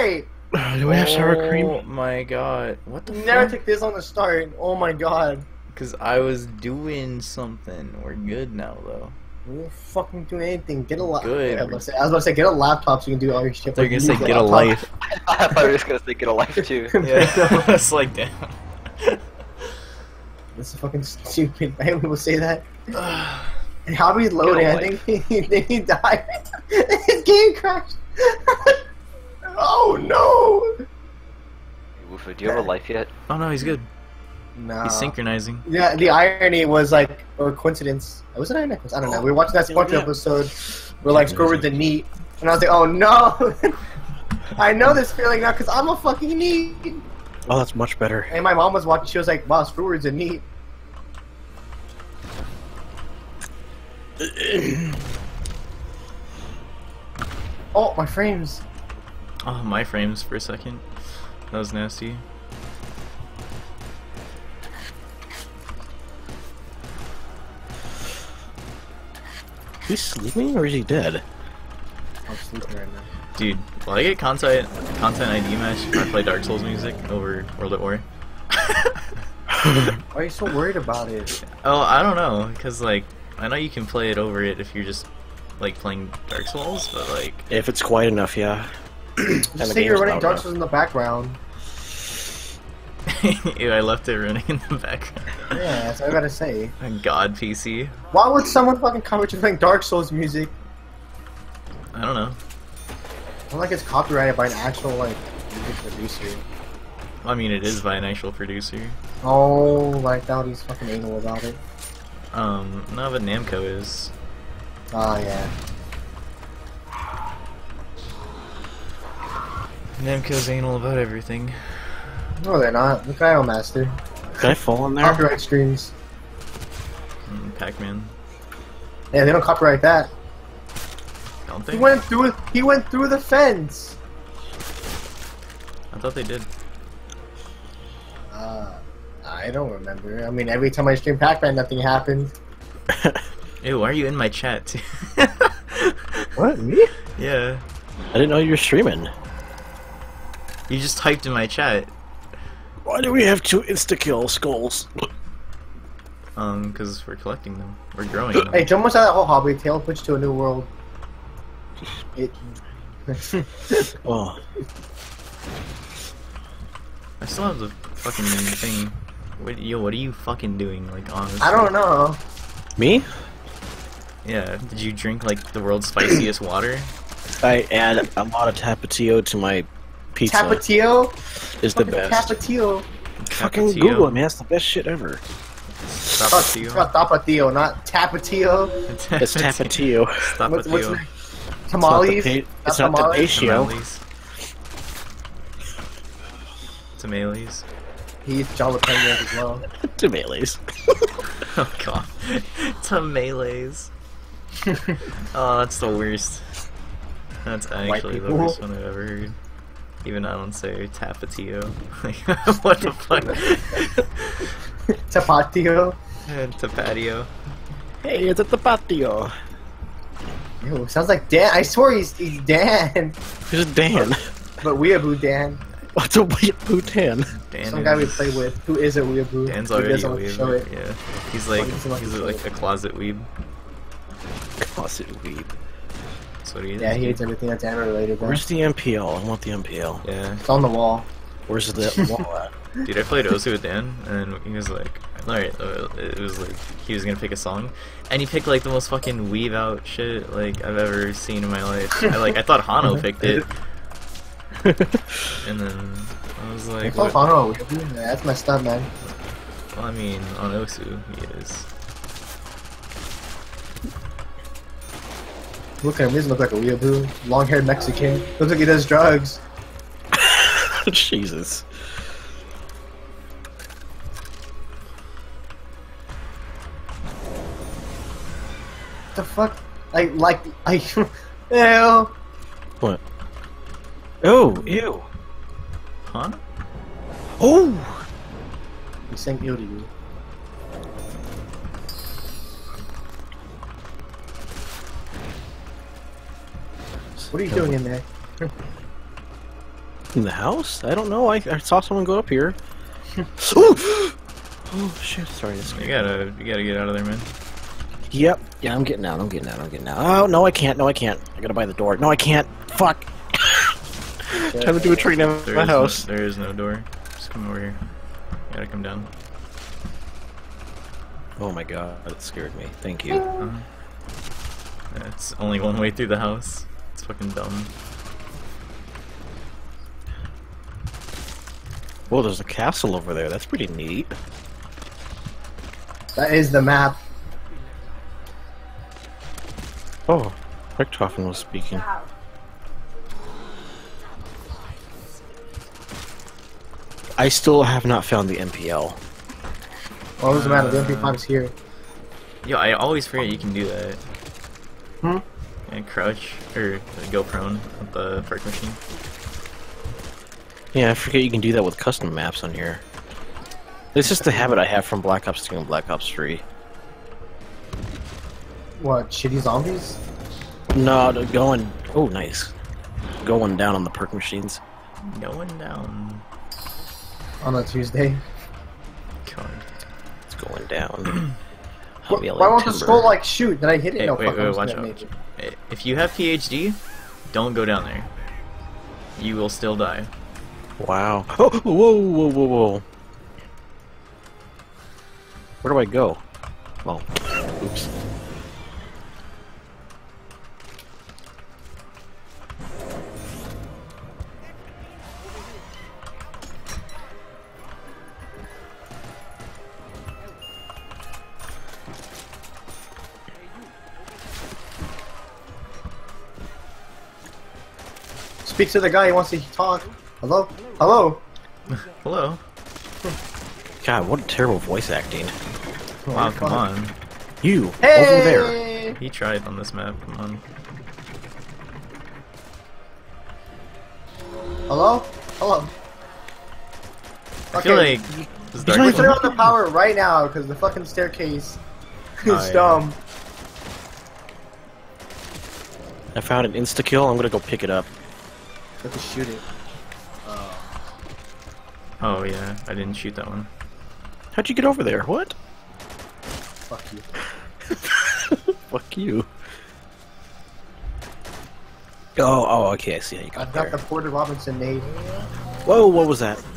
start. Do we have sour cream? Oh my god. What the Never fuck? took this on the start. Oh my god. Because I was doing something. We're good now, though. We're fucking doing anything. Get a laptop. Good. I was about to say, get a laptop so you can do all your shit. They're gonna say Use a get a laptop. life. I thought you were just gonna say get a life too. Yeah. It's like, damn. This is fucking stupid. Man, people say that. And how he's loading, I think he died. His game crashed. Oh no! Woofo, do you have a life yet? Oh no, he's good. Nah. He's synchronizing. Yeah, the irony was like, or coincidence. Was it irony? I don't know. We were watching that SpongeBob episode where like Squidward's a neat, and I was like, oh no! I know this feeling now because I'm a fucking neat. Oh, that's much better. And my mom was watching. She was like, wow, Squidward's a neat. Oh, my frames. Oh, my frames for a second. That was nasty. He's sleeping or is he dead? I'm sleeping right now. Dude, will I get content ID match if I play Dark Souls music over World at War? Why are you so worried about it? Oh, I don't know, because like, I know you can play it over it if you're just like playing Dark Souls, but like... If it's quiet enough, yeah. Just say you're running Dark Souls in the background. Ew, I left it running in the background. Yeah, that's what I gotta say. God PC. Why would someone fucking comment you playing Dark Souls music? I don't know. Not like it's copyrighted by an actual like music producer. I mean, it is by an actual producer. Oh, I thought he's fucking anal about it. No, but Namco is. Oh yeah. Namco's anal about everything. No, they're not. Look at Idolmaster. Can I fall in there? Copyright streams. Pac-Man. Yeah, they don't copyright that. Don't they? He went through. He went through the fence. I thought they did. I don't remember. I mean, every time I stream Pac-Man, nothing happened. Ew, why are you in my chat too? What, me? Yeah. I didn't know you were streaming. You just typed in my chat. Why do we have two insta-kill skulls? Because we're collecting them. We're growing them. Hey, Joe must have that whole hobby. Tail switch to a new world. It. Oh. I still have the fucking thing. What are you fucking doing? Like, honestly. I don't know. Me? Yeah. Did you drink like the world's spiciest water? I add a lot of Tapatio to my pizza. Tapatio is the best. Tapatio. Fucking Tapatio. Google it, man. It's the best shit ever. Tapatio. It's not Tapatio, not Tapatio. It's Tapatio. What's Tapatio. tamales? It's not the patio. Tamales. Tamales. He eats jalapenos as well. Tamales. Oh god. Tamales. Oh, that's the worst. That's actually the people. worst one I've ever heard. Even I don't say Tapatio. Like, what the fuck? Tapatio. Tapatio. Hey, it's at the patio. Ew, sounds like Dan. I swear he's Dan. Who's Dan? But Weeaboo Dan. What's a weeaboo Dan? Dan Some guy we is- play with. Who is a Weeaboo? Dan's Who already a doesn't like to show weeb. it. Yeah. He's like, Doesn't like to show like it. a closet weeb. Closet weeb. That's what he is. Yeah, he hates everything that's anime related. Though. Where's the MPL? I want the MPL. Yeah. It's on the wall. Where's the wall at? Dude, I played Osu with Dan, and he was like, alright, it was like, he was gonna pick a song, and he picked like the most fucking weave out shit, like, I've ever seen in my life. I thought Hano picked it, and then I was I like, call what? Fano a Weeaboo? Yeah, that's messed up, man. Well, I mean, on Osu, he is. Look at him. He doesn't look like a Weeaboo. Long-haired Mexican. Looks like he does drugs. Jesus. What the fuck? I. Ew. What? Oh, ew. Huh? Oh! He's saying ew to you. What are you doing in there? In the house? I don't know. I saw someone go up here. Ooh! Oh shit! Sorry. You gotta get out of there, man. Yep. Yeah, I'm getting out. I'm getting out. I'm getting out. Oh no, I can't. No, I can't. I gotta buy the door. No, I can't. Fuck. Time to do a train out of my house. There is no door. Just come over here. You gotta come down. Oh my god, that scared me. Thank you. It's only one way through the house. It's fucking dumb. Whoa, there's a castle over there. That's pretty neat. That is the map. Oh, Richthofen was speaking. I still have not found the MPL. What was the matter? The MP5 is here. Yo, I always forget you can do that. Hmm? And crouch or go prone with the park machine. Yeah, I forget you can do that with custom maps on here. It's just the habit I have from Black Ops 2 and Black Ops 3. What, shitty zombies? No, going... Oh, nice. Going down on the perk machines. Going down. On a Tuesday. God. It's going down. I'll be Why won't the timber. scroll like shoot? Did I hit it? Hey, No, wait, fuck, I'm just watch gonna out. make it. If you have PhD, don't go down there. You will still die. Wow. Oh, whoa, whoa, whoa, whoa. Where do I go? Well, oops. Speak to the guy who wants to talk. Hello? Hello? Hello. God, what terrible voice acting. Wow, come on. You, Hey! over there. He tried on this map. Come on. Hello? Hello? I feel like this dark We not turn one- on the power right now because the fucking staircase is Oh, yeah. dumb. I found an insta-kill. I'm gonna go pick it up. Have to shoot it. Oh yeah, I didn't shoot that one. How'd you get over there? What? Fuck you. Fuck you. Oh, okay, I see how you got I've got there. the Porter Robinson nade. Whoa, what was that?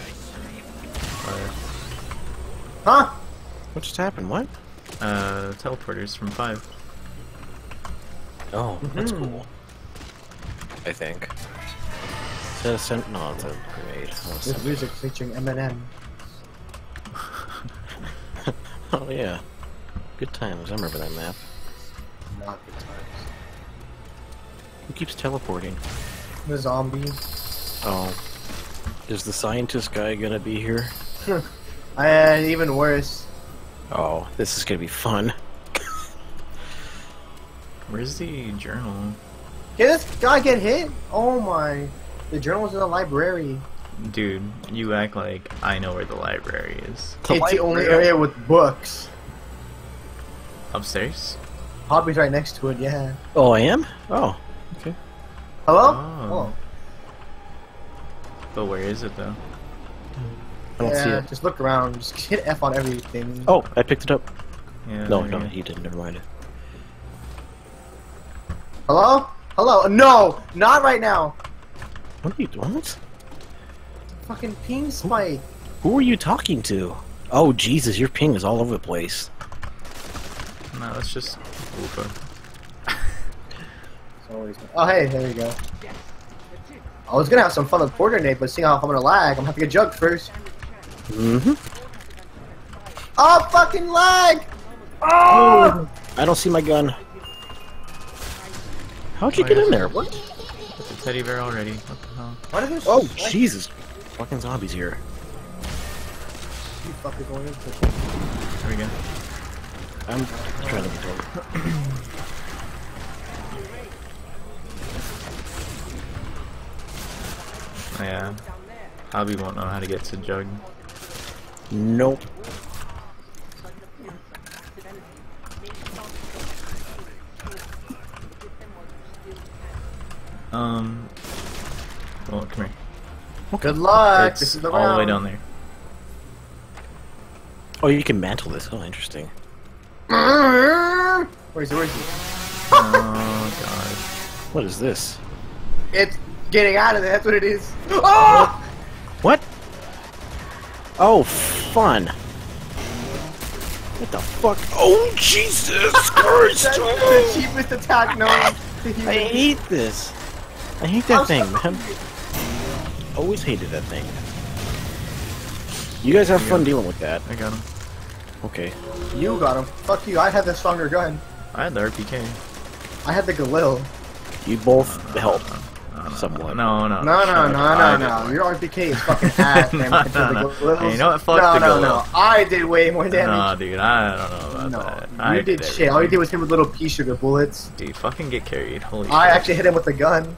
Huh? What just happened? What? Teleporters from 5. Oh, that's Mhm. cool. I think. Is that a cent? No, it's a grenade. Oh, This cent- music featuring Eminem. oh, yeah. Good times. I remember that map. Not good times. Who keeps teleporting? The zombie. Oh. Is the scientist guy gonna be here? And even worse. Oh, this is gonna be fun. Where's the journal? Did this guy get hit? Oh my. The journal was in the library. Dude, you act like I know where the library is. It's the only area with books. Upstairs? Hobby's right next to it, yeah. Oh, I am? Oh, okay. Hello? Oh. But where is it though? I don't see Yeah, it. just look around. Just hit F on everything. Oh, I picked it up. Yeah. No, there no, you go. he didn't. Never mind. Hello? Hello? No! Not right now! What are you doing? What? Fucking ping spike. Who are you talking to? Oh, Jesus, your ping is all over the place. No, that's just Ufa. Oh, hey, there you go. I was gonna have some fun with Porter Nate, but seeing how I'm gonna lag, I'm gonna have to get jugged first. Mm-hmm. Oh, fucking lag! Oh! I don't see my gun. How'd you Oh, get yeah. in there? What? It's a teddy bear already. What the hell? Why did this Oh, like, Jesus. Fucking zombies here. you fucking going into There we go. I'm trying to get over. Oh, yeah. Hobby won't know how to get to Jug. Nope. Well, come here. Good luck. It's This is the all the way round. down there. Oh, you can mantle this. Oh, interesting. Where's he? Oh god. What is this? It's getting out of there. That's what it is. Oh! What? Oh, fun. What the fuck? Oh, Jesus Christ! That's the cheapest attack known to I human. hate this. I hate that I'm thing, sorry. man. Always hated that thing. You guys have fun dealing with that. I got him. Okay. You got him. Fuck you. I had the stronger gun. I had the RPK. I had the Galil. You both helped. No, Somewhat. No. No, shut up. I did no. more. Your RPK is fucking ass, man. No, compared to no. the Galils. Hey, you know what? Fuck no, the no, Galil. no. I did way more No, damage. dude, I don't know about No, that. you did shit. All you did was hit with little pea sugar bullets. Dude, fucking get carried. Holy I shit. actually hit him with a gun.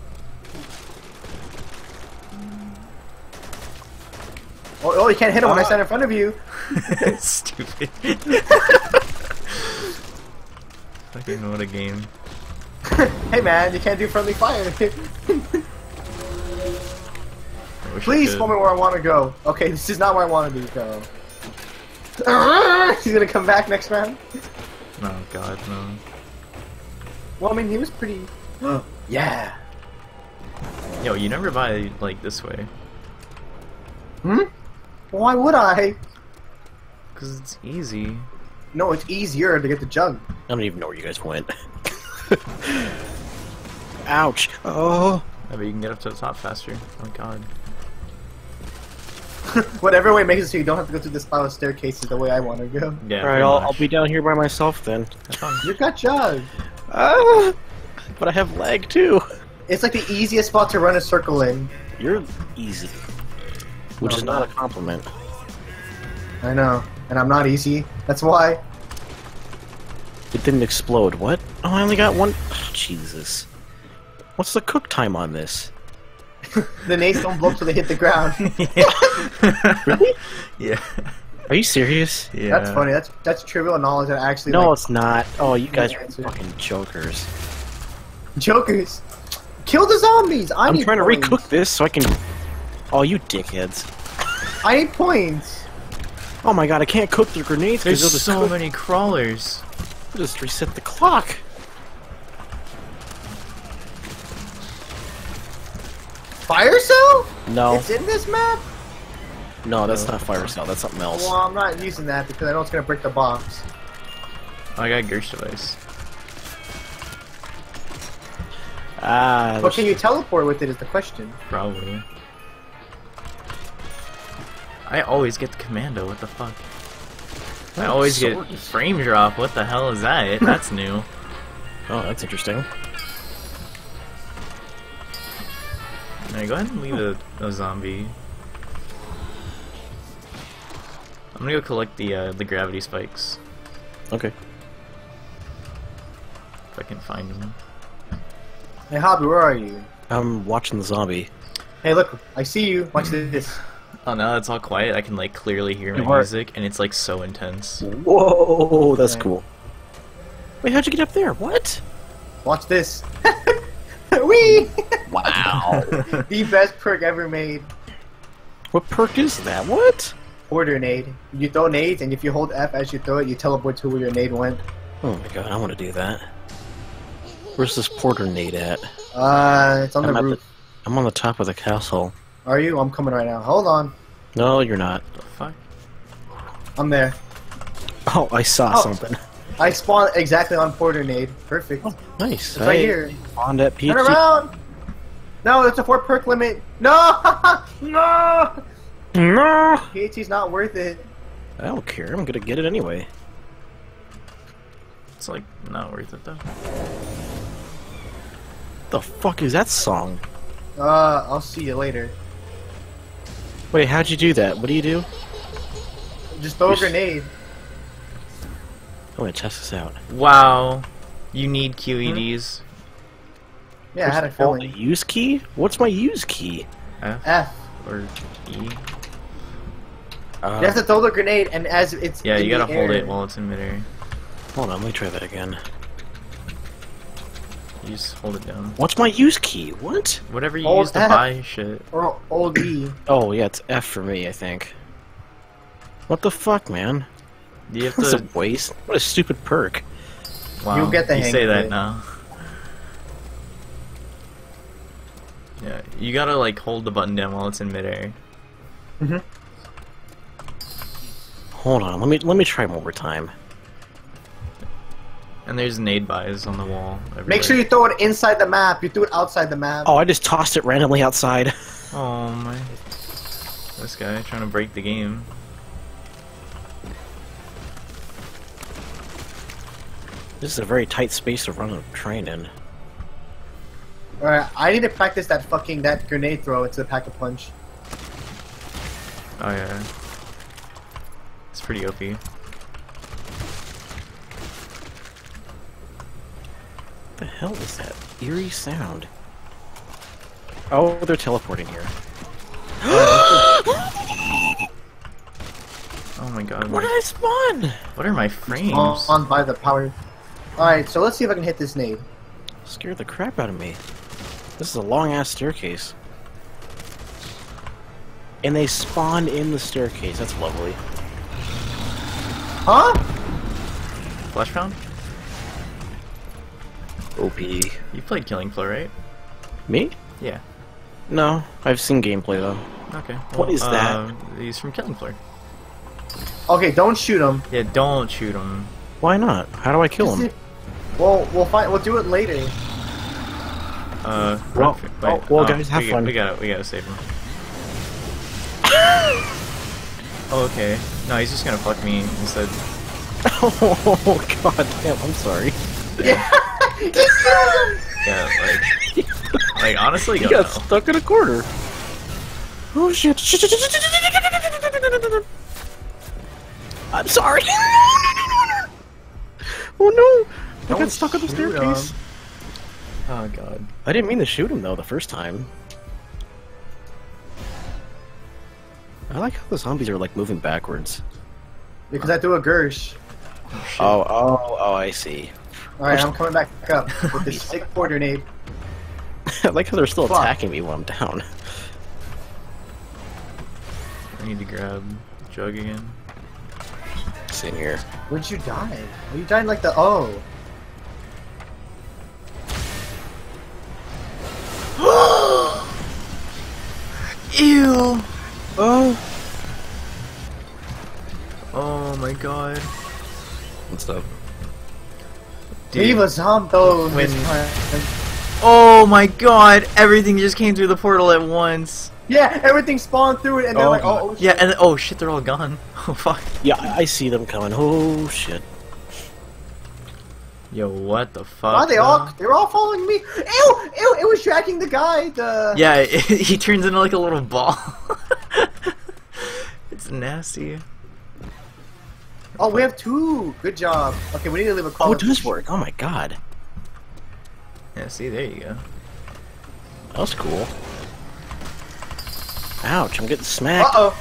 Oh, you can't hit him when I stand in front of you. Stupid. Fucking what a game. Hey man, you can't do friendly fire. I wish I Please could. tell me where I want to go. Okay, this is not where I want to go. He's gonna come back next round. No, god, no. Well, I mean, he was pretty. Yeah. Yo, you never buy, like, this way. Hmm? Why would I? Because it's easy. No, it's easier to get the jug. I don't even know where you guys went. Ouch. Oh. Yeah, but you can get up to the top faster. Oh god. Whatever way makes it so you don't have to go through the spiral staircases the way I want to go. Yeah, Alright, pretty I'll much. be down here by myself then. Have fun. You got jug. Ah, but I have lag too. It's like the easiest spot to run a circle in. You're easy. Which No, is I'm not a not. compliment. I know, and I'm not easy. That's why. It didn't explode. What? Oh, I only got one. Oh, Jesus. What's the cook time on this? The nades don't blow till they hit the ground. Really? Yeah. Are you serious? Yeah. That's funny. That's trivial knowledge that I actually No, like. it's not. Oh, you guys are answer. fucking jokers. Jokers. Kill the zombies. I I'm need trying to points. recook this so I can. Oh, you dickheads. I need points. Oh my god, I can't cook the grenades because There's they'll just so cook. many crawlers. I'll just reset the clock. Fire cell? No, It's in this map? no, that's not fire cell. That's something else. Well, I'm not using that because I know it's gonna break the box. Oh, I got Gersh device. Ah, But can you teleport with it is the question. Probably. I always get the commando, what the fuck? I always get sword. frame drop, what the hell is that? That's new. oh, that's interesting. Alright, go ahead and leave a zombie. I'm gonna go collect the gravity spikes. Okay. If I can find them. Hey, Hobby, where are you? I'm watching the zombie. Hey, look, I see you. Watch this. Oh, now it's all quiet, I can like clearly hear my Where? music, and it's like so intense. Whoa, that's Okay. cool. Wait, how'd you get up there? What? Watch this. Wee! Wow. The best perk ever made. What perk is that? What? Order nade. You throw nades, and if you hold F as you throw it, you teleport to where your nade went. Oh my god, I want to do that. Where's this porter nade at? It's on I'm the at roof. I'm on the top of the castle. Are you? I'm coming right now. Hold on. No, you're not. What the fuck? I'm there. Oh, I saw Oh. something. I spawned exactly on porter nade. Perfect. Oh, nice. It's right here. On that Turn PhD. around! No, it's a 4 perk limit. No! No! No! PhD's not worth it. I don't care. I'm gonna get it anyway. It's like not worth it though. The fuck is that song? I'll see you later. Wait, how'd you do that? What do you do? Just throw a grenade. I want to test this out. Wow. You need QEDs. Yeah, I had a First of all, feeling. the use key? What's my use key? F F. or E? You have to throw the grenade, and as it's Yeah, in you gotta the hold air- it while it's in midair. Hold on, let me try that again. You just hold it down. What's my use key? What? Whatever you Hold use to F. buy shit. Or old E. Oh yeah, it's F for me, I think. What the fuck, man? You have That's a to. waste. What a stupid perk. Wow. You'll get the you hang say of that it. now. Yeah, you gotta like hold the button down while it's in midair. Hold on, let me try one more time. And there's nade buys on the wall. Everywhere. Make sure you throw it inside the map. You threw it outside the map. Oh, I just tossed it randomly outside. Oh my. This guy trying to break the game. This is a very tight space to run a train in. Alright, I need to practice that grenade throw into the Pack-a-Punch. Oh yeah. It's pretty OP. What the hell is that eerie sound? Oh, they're teleporting here. Oh my god. Where did I spawn? What are my frames? On by the power. Alright, so let's see if I can hit this nade. Scared the crap out of me. This is a long ass staircase. And they spawn in the staircase. That's lovely. Huh? Flash pound? OP. You played Killing Floor, right? Me? Yeah. No, I've seen gameplay though. Okay. What is that? He's from Killing Floor. Okay, don't shoot him. Yeah, don't shoot him. Why not? How do I kill him? Well, we'll do it later. Well, guys, have fun. We gotta save him. Oh, okay. No, he's just gonna fuck me instead. Oh god damn! I'm sorry. Yeah, like honestly, He go got no. stuck in a corner. Oh shit! I'm sorry. Oh no! I got Don't stuck on the shoot staircase. him. Oh god. I didn't mean to shoot him though the first time. I like how the zombies are like moving backwards. Because I threw a Gersh. Oh, shit. Oh, I see. Alright, I'm coming back up with this sick quarter nade. I like how they're still Fuck. attacking me while I'm down. I need to grab Jug again. Same here. Where'd you die? Oh, you died like the oh. Ew! Oh. Oh my god. What's up? Dude. Leave a zombie When- this time. Oh my god! Everything just came through the portal at once. Yeah, everything spawned through it and they're Oh like, my- oh, Yeah, and oh shit, they're all gone. Oh fuck. Yeah, I see them coming. Oh shit. Yo, what the fuck? wow, though? they're all following me. Ew, ew, it was tracking the guy, Yeah, he turns into like a little ball. It's nasty. Oh, we have two. Good job. Okay, we need to leave a call. Oh, it does work. Oh my god. Yeah, see, there you go. That was cool. Ouch, I'm getting smacked. Uh-oh.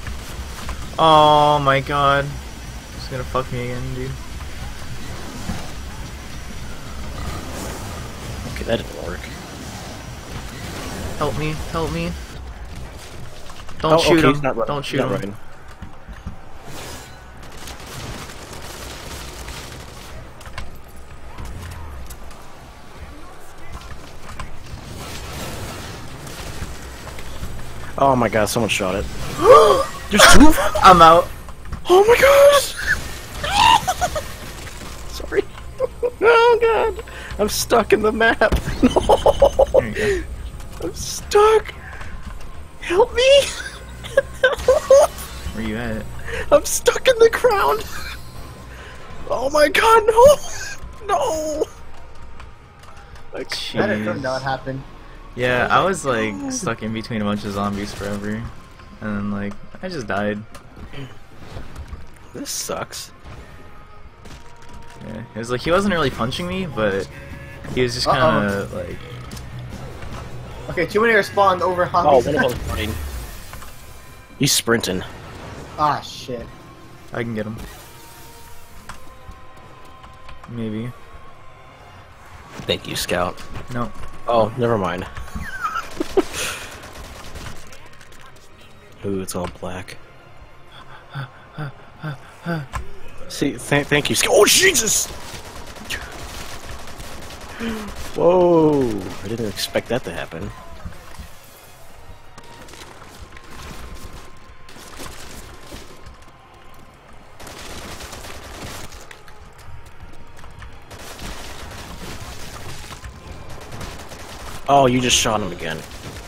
Oh my god. It's gonna fuck me again, dude. Okay, that didn't work. Help me, help me. Don't Oh, shoot okay, him. he's not running. Don't shoot Not him. running. Oh my god, someone shot it. There's two of them? I'm out. Oh my gosh! Sorry. Oh god. I'm stuck in the map. No. There you go. I'm stuck. Help me. Where you at? I'm stuck in the ground. Oh my god, no. No. Like, That didn't Jeez. not happen. Yeah, I was like stuck in between a bunch of zombies forever. And then like, I just died. this sucks. Yeah, it was like he wasn't really punching me, but he was just kind of like, Okay, too many are spawned over Oh, hobbies. one of them's running. He's sprinting. Ah, shit. I can get him. Maybe. Thank you, Scout. No. Oh, never mind. Ooh, it's all black. See, thank you, Scout. Oh, Jesus! Whoa! I didn't expect that to happen. Oh, you just shot him again.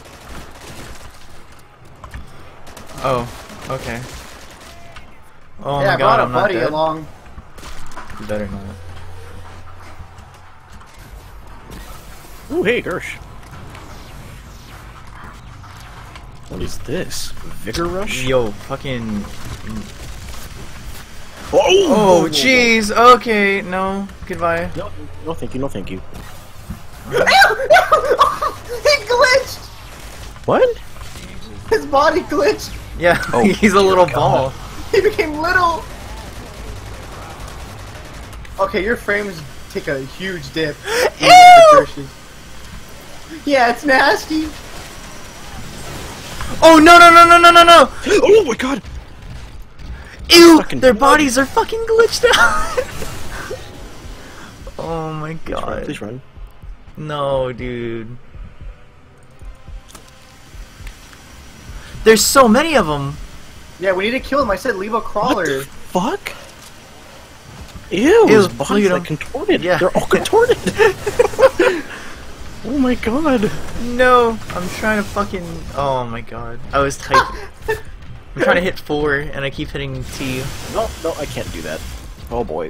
Oh, okay. Oh Yeah, my I god, brought a I'm not buddy dead. along. You better not. Ooh, hey, Gersh. What is this? Vigor Rush? Yo, fucking. Oh, jeez. Okay, no. Goodbye. No, no, thank you, no, thank you. He glitched! What? His body glitched! Yeah, Oh, he's a little God. ball. He became little! Okay, your frames take a huge dip. Ew! Yeah, it's nasty. Oh no no no no no no no! Oh my god! Ew! Fucking Their blood. bodies are fucking glitched out. Oh my god! Please run. No, dude. There's so many of them. Yeah, we need to kill him. I said leave a What crawler. the fuck? Ew, Ew, his look body's at like him. contorted. Yeah. They're all contorted. Oh my god. No, I'm trying to fucking. Oh my god. I was typing. I'm trying to hit 4 and I keep hitting T. No, no, I can't do that. Oh boy.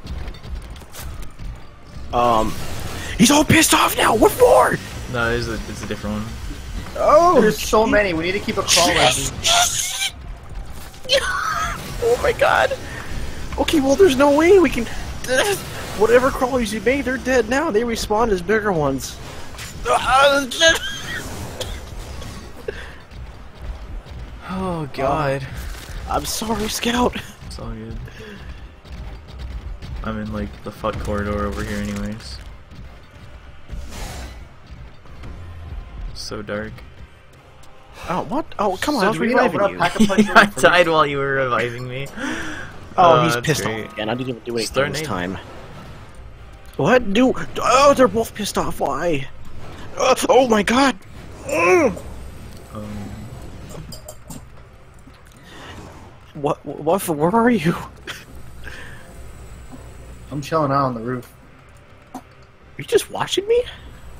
He's all pissed off now. What for? No, it's a different one. Oh, There's so many. We need to keep a crawler. yes. Oh my god. Okay, well, there's no way we can. Whatever crawlers you made, they're dead now. They respawn as bigger ones. Oh god. I'm sorry, Scout. It's all good. I'm in like the fuck corridor over here anyways. So dark. Oh, what? Oh, come on, So I was do we need to reviving open you. up Pack-a-Punch I room first? died while you were reviving me. Oh, he's that's pissed great. off again. I didn't even do anything Start this nade. time. What? Do? Oh, they're both pissed off. Why? Oh my god! Mm. What? Where are you? I'm chilling out on the roof. Are you just watching me?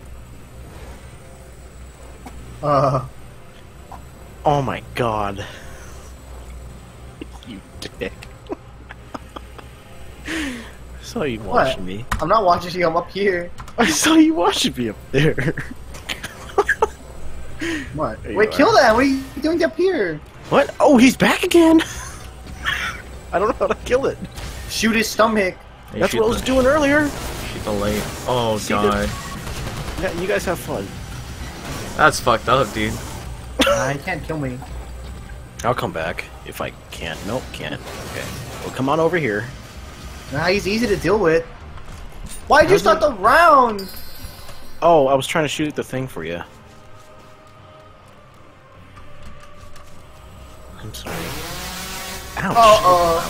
Oh my god. You dick. I saw you watching me. I'm not watching you. I'm up here. I saw you watching me up there. What? There you Wait, are. kill that. What are you doing up here? What? Oh, he's back again. I don't know how to kill it. Shoot his stomach. Hey, That's shoot what I was the- doing earlier. Shoot the light. Oh See, god. Yeah, you guys have fun. That's fucked up, dude. He can't kill me. I'll come back if I can. Nope, can't. Okay. Well, come on over here. He's easy to deal with. Why'd you How's start the round? Oh, I was trying to shoot the thing for you. I'm sorry. Ouch.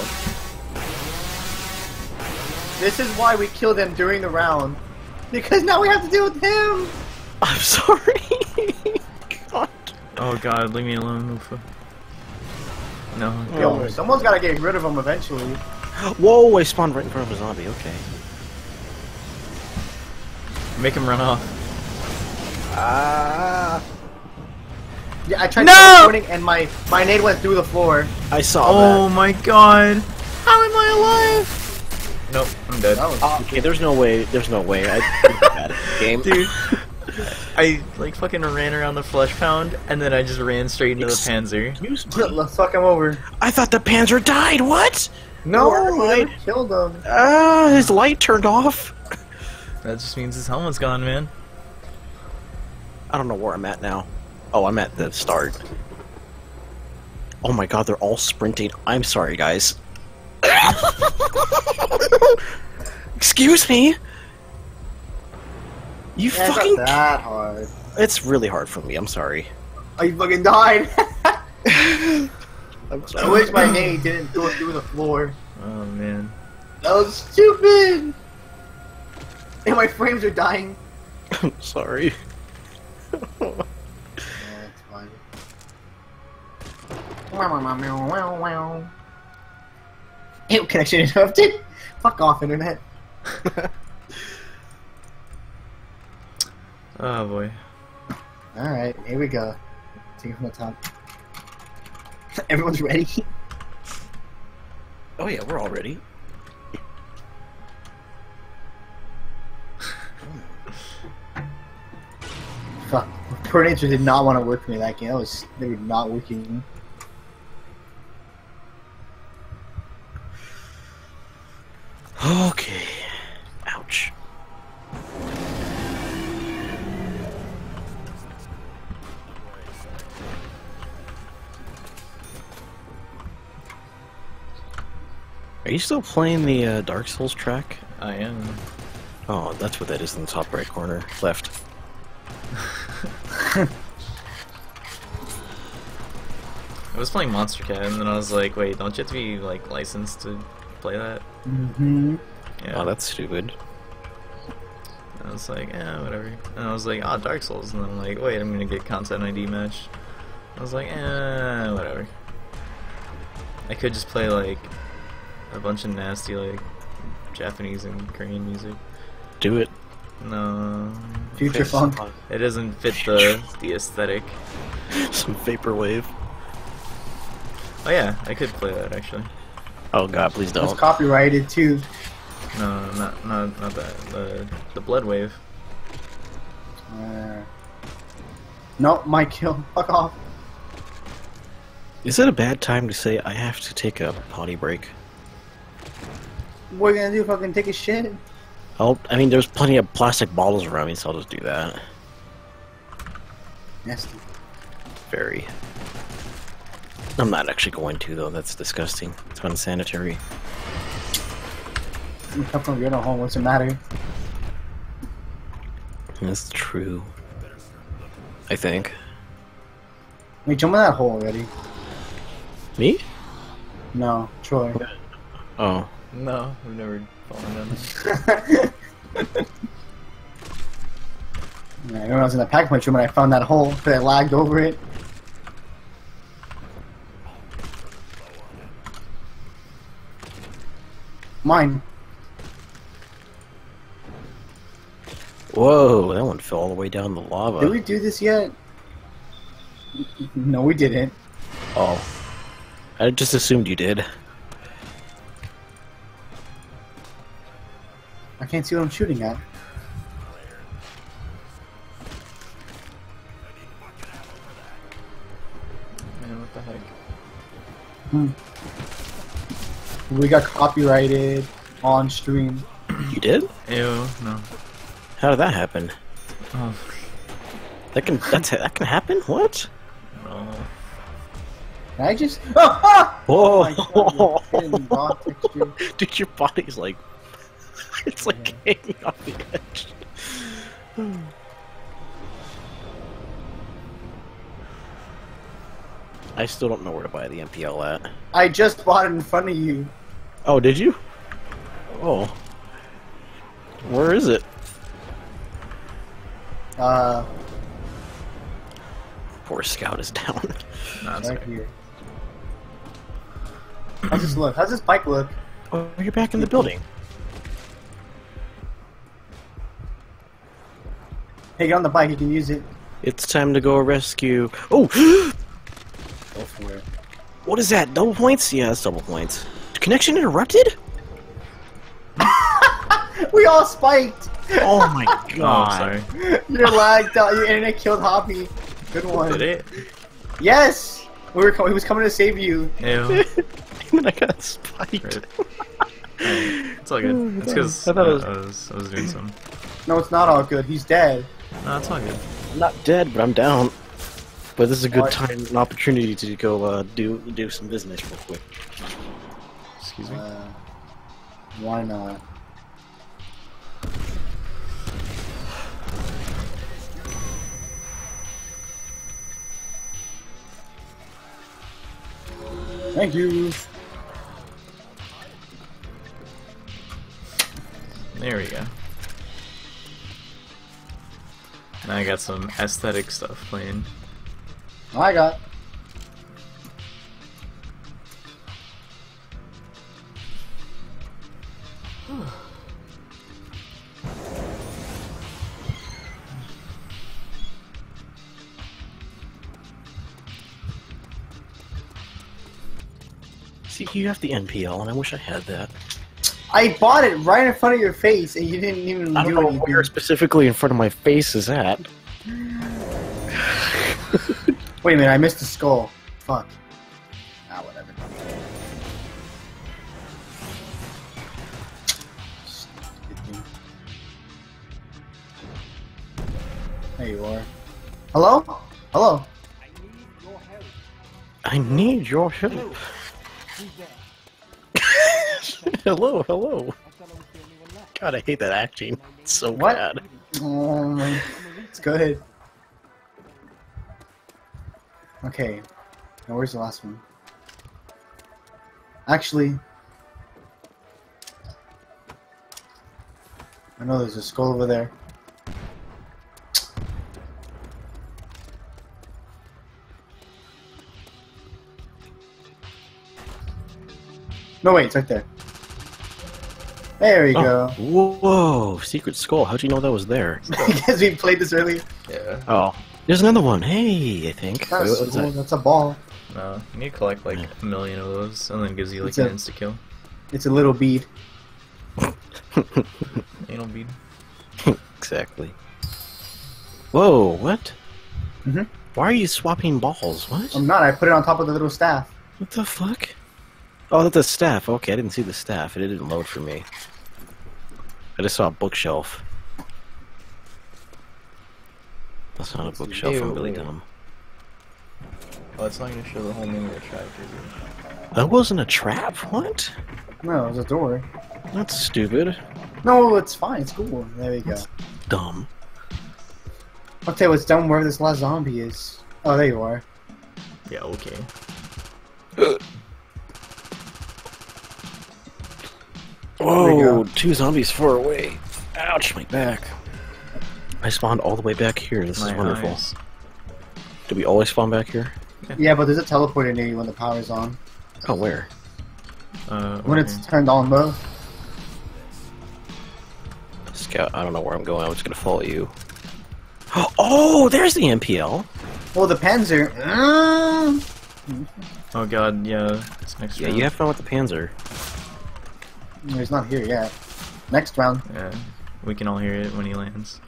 This is why we kill them during the round. Because now we have to deal with him. I'm sorry. God. Oh god, leave me alone, Ufa. No. Yo, Oh. someone's gotta get rid of him eventually. Whoa, I spawned right in front of a zombie. Okay. Make him run off. Ah. Yeah, I tried No! teleporting and my nade went through the floor. I saw Oh my god. How am I alive? Nope, I'm dead. That was that. Okay, there's no way. There's no way. I'm bad at this game. Dude. I like fucking ran around the flesh pound and then I just ran straight into the panzer. Excuse me. Let's fuck him over. I thought the Panzer died. What? No, Why? I killed him. His light turned off. That just means his helmet's gone, man. I don't know where I'm at now. Oh, I'm at the start. Oh my god, they're all sprinting. I'm sorry, guys. Excuse me. You Yeah, it's fucking. not that hard. It's really hard for me. I'm sorry. Oh, you fucking died. I'm I sorry. wish my name didn't go through the floor. Oh man. That was stupid. And my frames are dying. I'm sorry. Yeah, it's fine. Ew, connection interrupted? Fuck off, internet. Oh boy. Alright, here we go. Take it from the top. Everyone's ready? Oh yeah, we're all ready. Fuck. Predator did not want to work with me that game. They were not working. Okay. Ouch. Are you still playing the Dark Souls track? I am. Oh, that's what that is in the top right corner, left. I was playing Monster Cat, and then I was like, wait, don't you have to be like licensed to play that? Mm-hmm. Yeah. Oh, that's stupid. I was like, whatever. And I was like, oh, Dark Souls. And then I'm like, wait, I'm gonna get Content ID match. I was like, whatever. I could just play like a bunch of nasty like Japanese and Korean music. Do it. No, Future Funk. it doesn't fit the aesthetic. Some vaporwave. Oh yeah, I could play that actually. Oh god, please It's don't. copyrighted too. No, not that. The Blood Wave. Nope, my kill. Fuck off. Is it a bad time to say I have to take a potty break? What are you gonna do? Fucking take a shit? I mean, there's plenty of plastic bottles around me, so I'll just do that. Nasty. Very. I'm not actually going to, though. That's disgusting. It's unsanitary. You come from your own home. What's the matter? That's true. I think. Wait, jump in that hole already. Me? No, Troy. Oh. No, I've never fallen down there. Yeah, I remember I was in the pack punch room and I found that hole, but I lagged over it. Mine. Whoa, that one fell all the way down the lava. Did we do this yet? No, we didn't. Oh. I just assumed you did. I can't see what I'm shooting at. Man, what the heck? We got copyrighted on stream. You did? Ew, no. How did that happen? Oh, That can happen? What? no. Can I just? Ah! Whoa! my God, you're hitting raw texture. Dude, your body's like... It's like hanging off the edge. I still don't know where to buy the MPL at. I just bought it in front of you. Oh, did you? Oh. Where is it? Poor Scout is down. Nah, it's Right okay. here. How's this look? How's this bike look? Oh, you're back in the building. Hey, get on the bike. You can use it. It's time to go rescue. Oh! Go for it. What is that? Double points? Yeah, it's double points. Connection interrupted? We all spiked. Oh my Oh, god. sorry. You're lagged out. Your internet killed Hoppy. Good one. Did it? Yes. He was coming to save you. Ew. And I got spiked. Right. It's all good. It's because I I thought it was doing some. No, it's not all good. He's dead. No, it's all good. I'm not dead, but I'm down. But this is a good What? time, an opportunity to go do some business real quick. Excuse me. Why not? Thank you. There we go. Now I got some aesthetic stuff playing. I got. See, you have the NPL, and I wish I had that. I bought it right in front of your face, and you didn't even I don't do know anything. where specifically in front of my face is at. Wait a minute, I missed the skull. Fuck. Ah, whatever. Stupid thing. There you are. Hello? Hello? I need your help. Hello, hello. God, I hate that acting. It's so What? bad. Let's go ahead. Okay. Now where's the last one? Actually, I know there's a skull over there. No, wait, it's right there. There we go. Whoa, secret skull. How'd you know that was there? Because we played this earlier. Yeah. Oh, there's another one. Hey, I think. Not a Wait, what was skull, that? that's a ball. No, you need to collect like a million of those, and then it gives you like It's an a- insta kill. It's a little bead. Anal bead. Exactly. Whoa, what? Mhm. Why are you swapping balls? What? I'm not, I put it on top of the little staff. What the fuck? Oh, that's a staff. Okay, I didn't see the staff. It didn't load for me. I just saw a bookshelf. That's not a bookshelf. I'm really Ew. dumb. Oh, it's not gonna show the whole name of the track, is it? That wasn't a trap. What? No, it's a door. That's stupid. No, it's fine, it's cool. There we go. Dumb. I'll tell you what's dumb where this last zombie is. Oh, there you are. Yeah, okay. There we Whoa, go. 2 zombies far away. Ouch, my back. I spawned all the way back here. This is My wonderful. eyes. Do we always spawn back here? Yeah, but there's a teleporter near you when the power's on. Oh, where? When it's turned on, though. Scout, I don't know where I'm going. I'm just gonna follow you. Oh, there's the MPL. Oh, the Panzer. Oh god, yeah. It's next Yeah, round. you have fun with the Panzer. He's not here yet. Next round. Yeah, we can all hear it when he lands.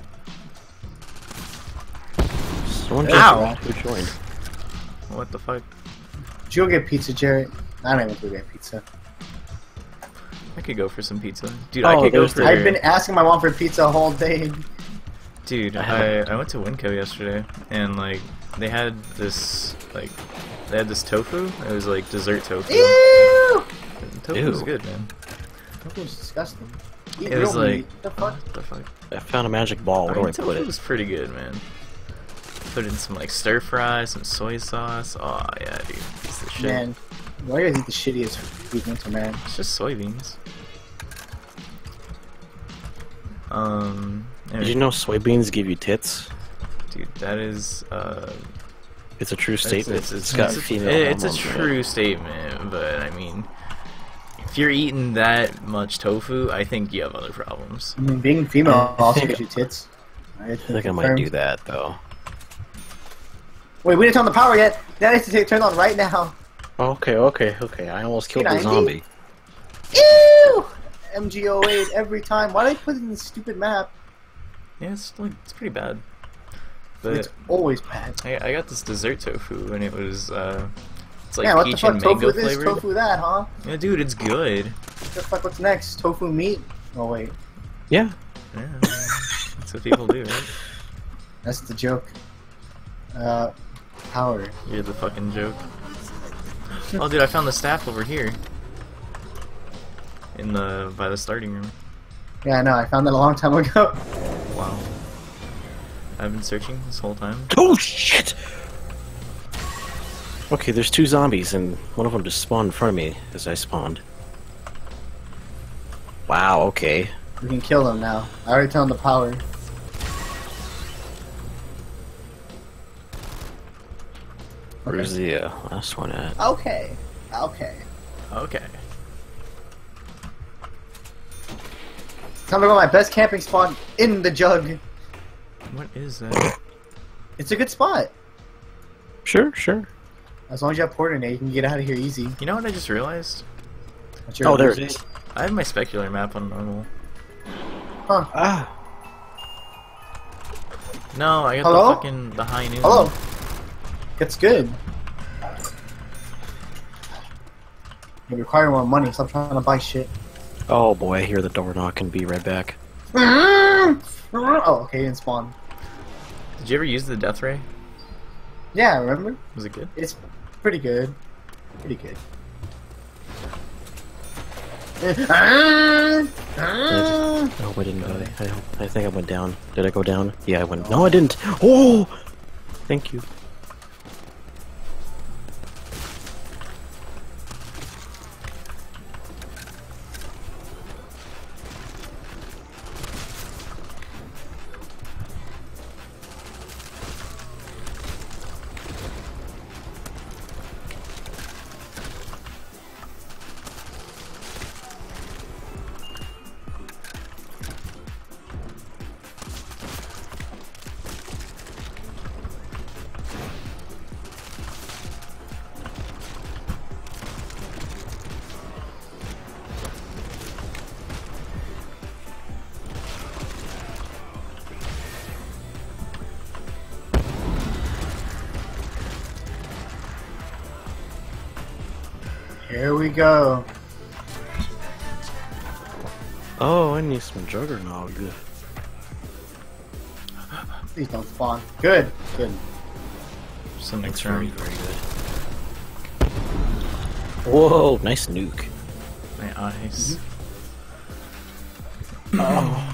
Someone Ow. Who joined? What the fuck? Did you go get pizza, Jarrett? I don't even go get pizza. I could go for some pizza. Dude, Oh, I could go there's for... I've been asking my mom for pizza all day. Dude, I I went to Winco yesterday, and like, they had this, like, they had this tofu. It was like dessert tofu. Ew! Tofu was Ew. good, man. That was disgusting. Eat It was real like, meat. What the fuck? what the fuck? I found a magic ball. Where do I tofu put it? was pretty good, man. Put in some like stir fry, some soy sauce. Oh yeah, dude, it's the shit. Man, why do you guys eat the shittiest food winter, man? It's just soybeans. Did Anyway, you know soybeans give you tits? dude, that is It's a true statement. It's got a, female it's a hormones in it. true statement, but I mean, if you're eating that much tofu, I think you have other problems. I mean, being female I also think- gives you tits. I think I might do that though. Wait, we didn't turn on the power yet. That needs to take turn on right now. Okay. I almost killed the 90? zombie. Ew! MG08 every time. Why do they put it in this stupid map? Yeah, it's like it's pretty bad. But It's always bad. I got this dessert tofu, and it was it's like Yeah, what the peach fuck? and Tofu mango this, flavored. tofu that, huh? Yeah, dude, it's good. What the fuck? What's next? Tofu meat? Oh wait, Yeah. Yeah, that's what people do, right? that's the joke. Power. You're the fucking joke. Oh, dude, I found the staff over here. By the starting room. Yeah, I know. I found that a long time ago. Wow. I've been searching this whole time. Oh shit! Okay, there's 2 zombies, and one of them just spawned in front of me as I spawned. Wow, okay. We can kill them now. I already turned on the power. Where's the last one at? Okay. Okay. Okay. Time to go my best camping spot in the jug. What is that? It's a good spot. Sure, sure. As long as you have Porter Nate, you can get out of here easy. You know what I just realized? What's your Oh, there it reason? is. I have my specular map on normal. Huh. Ah. No, I got Hello? the fucking the high noon. Hello. It's good. You require more money. Stop trying to buy shit. Oh boy, I hear the door knock and be right back. Oh, okay, you didn't spawn. Did you ever use the death ray? Yeah, remember? Was it good? It's pretty good. Pretty good. Oh, I didn't die. I think I went down. Did I go down? Yeah, I went. No, I didn't. Oh! Thank you. Here we go. Oh, I need some Juggernog. Please don't spawn. Good. Good. Some next Very, round. very good. Whoa, nice nuke. My eyes. Oh.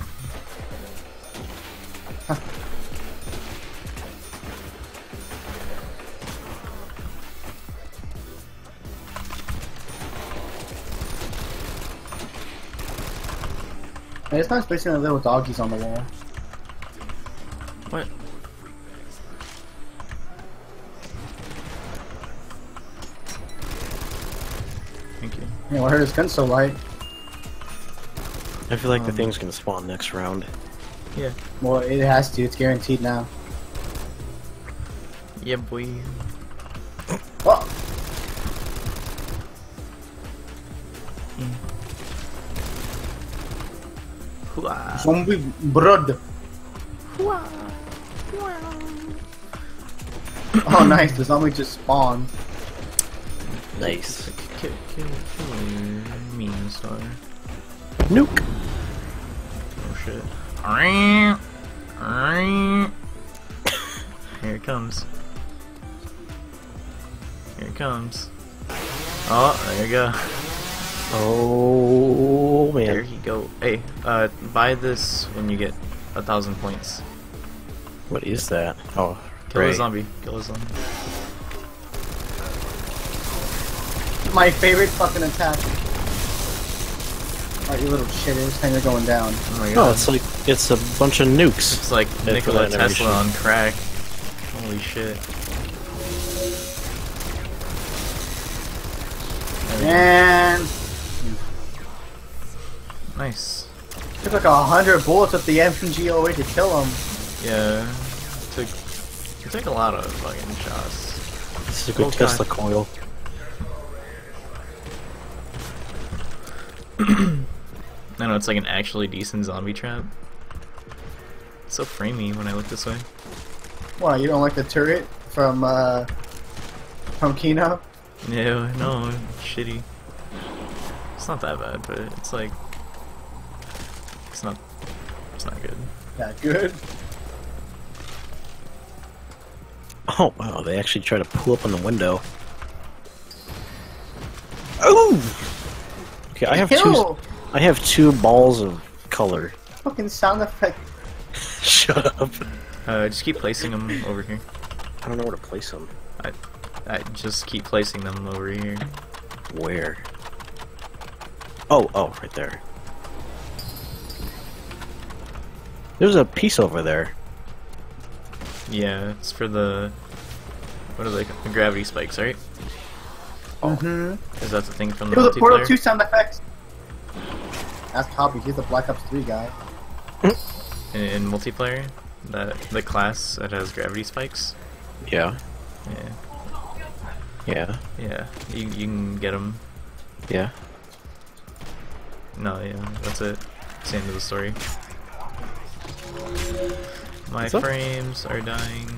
Hey, it's nice placing the little doggies on the wall. What? Thank you. Yeah, why are his gun so light? I feel like the thing's gonna spawn next round. Yeah. Well, it has to. It's guaranteed now. Yeah, boy. Oh! Hooah. Zombie blood. Oh, nice. The zombie just spawned. Nice. Kill me, star. Nuke! Oh shit. Here it comes. Here it comes. Oh, there you go. Oh, There man. you go. Hey, buy this when you get 1,000 points. What is that? Oh, Kill a great. zombie. Kill a zombie. My favorite fucking attack. Alright, you little shitters. And you're going down. Oh my No, god. it's like, it's a bunch of nukes. It's like for Nikola that Tesla animation. on crack. Holy shit. There we go. And Nice. took like 100 bullets with the MG08 to kill him. Yeah. It took a lot of fucking shots. This is a good Okay. Tesla coil. I know, it's like an actually decent zombie trap. It's so framey when I look this way. Why, you don't like the turret from Kino? No, no, shitty. It's not that bad, but it's like... It's not good. Yeah, good. Oh, wow, they actually try to pull up on the window. Oh! Okay, I have two balls of color. Fucking sound effect. Shut up. Just keep placing them over here. I don't know where to place them. I I just keep placing them over here. Where? Oh, right there. There's a piece over there. Yeah, it's for the... What are they? The gravity spikes, right? Mm-hmm. Is that the thing from the It was a Portal multiplayer? 2 sound effects. That's Hobby. He's the Black Ops 3 guy. In multiplayer? The class that has gravity spikes? Yeah. Yeah. Yeah. Yeah. You can get them. Yeah. No, yeah. That's it. It's the end of the story. My What's up? frames are dying.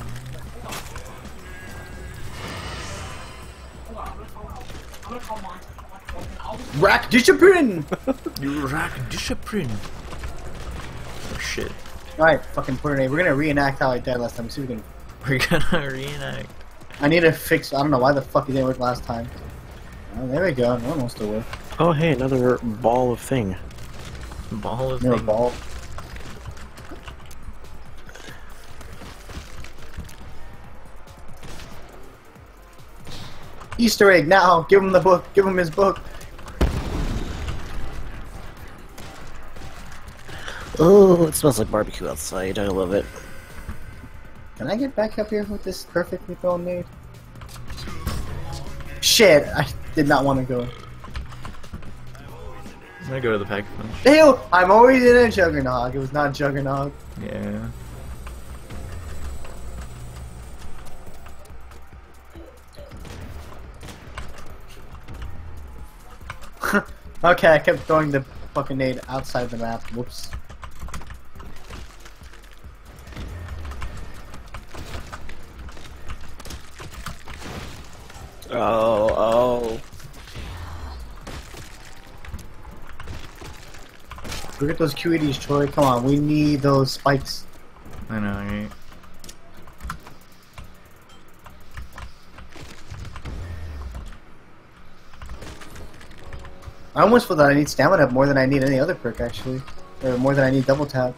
Rack Discipline! You rack discipline. Oh shit. Alright, fucking Portal 8. We're gonna reenact how I died last time. See if we can. We're gonna reenact. I need to fix. I don't know why the fuck it didn't work last time. Oh, there we go. That wants to work. Oh, hey, another ball of thing. Ball of Never thing. ball. Easter egg now! Give him the book! Give him his book! Oh, it smells like barbecue outside. I love it. Can I get back up here with this perfectly thrown nade? Shit! I did not want to go. I'm gonna go to the pack punch. Ew! I'm always in a Juggernog. It was not Juggernog. Yeah. Okay, I kept throwing the fucking nade outside the map. Whoops. Oh. Look at those QEDs, Troy. Come on, we need those spikes. I know, right? I almost feel that I need stamina up more than I need any other perk, actually. Or more than I need double tap.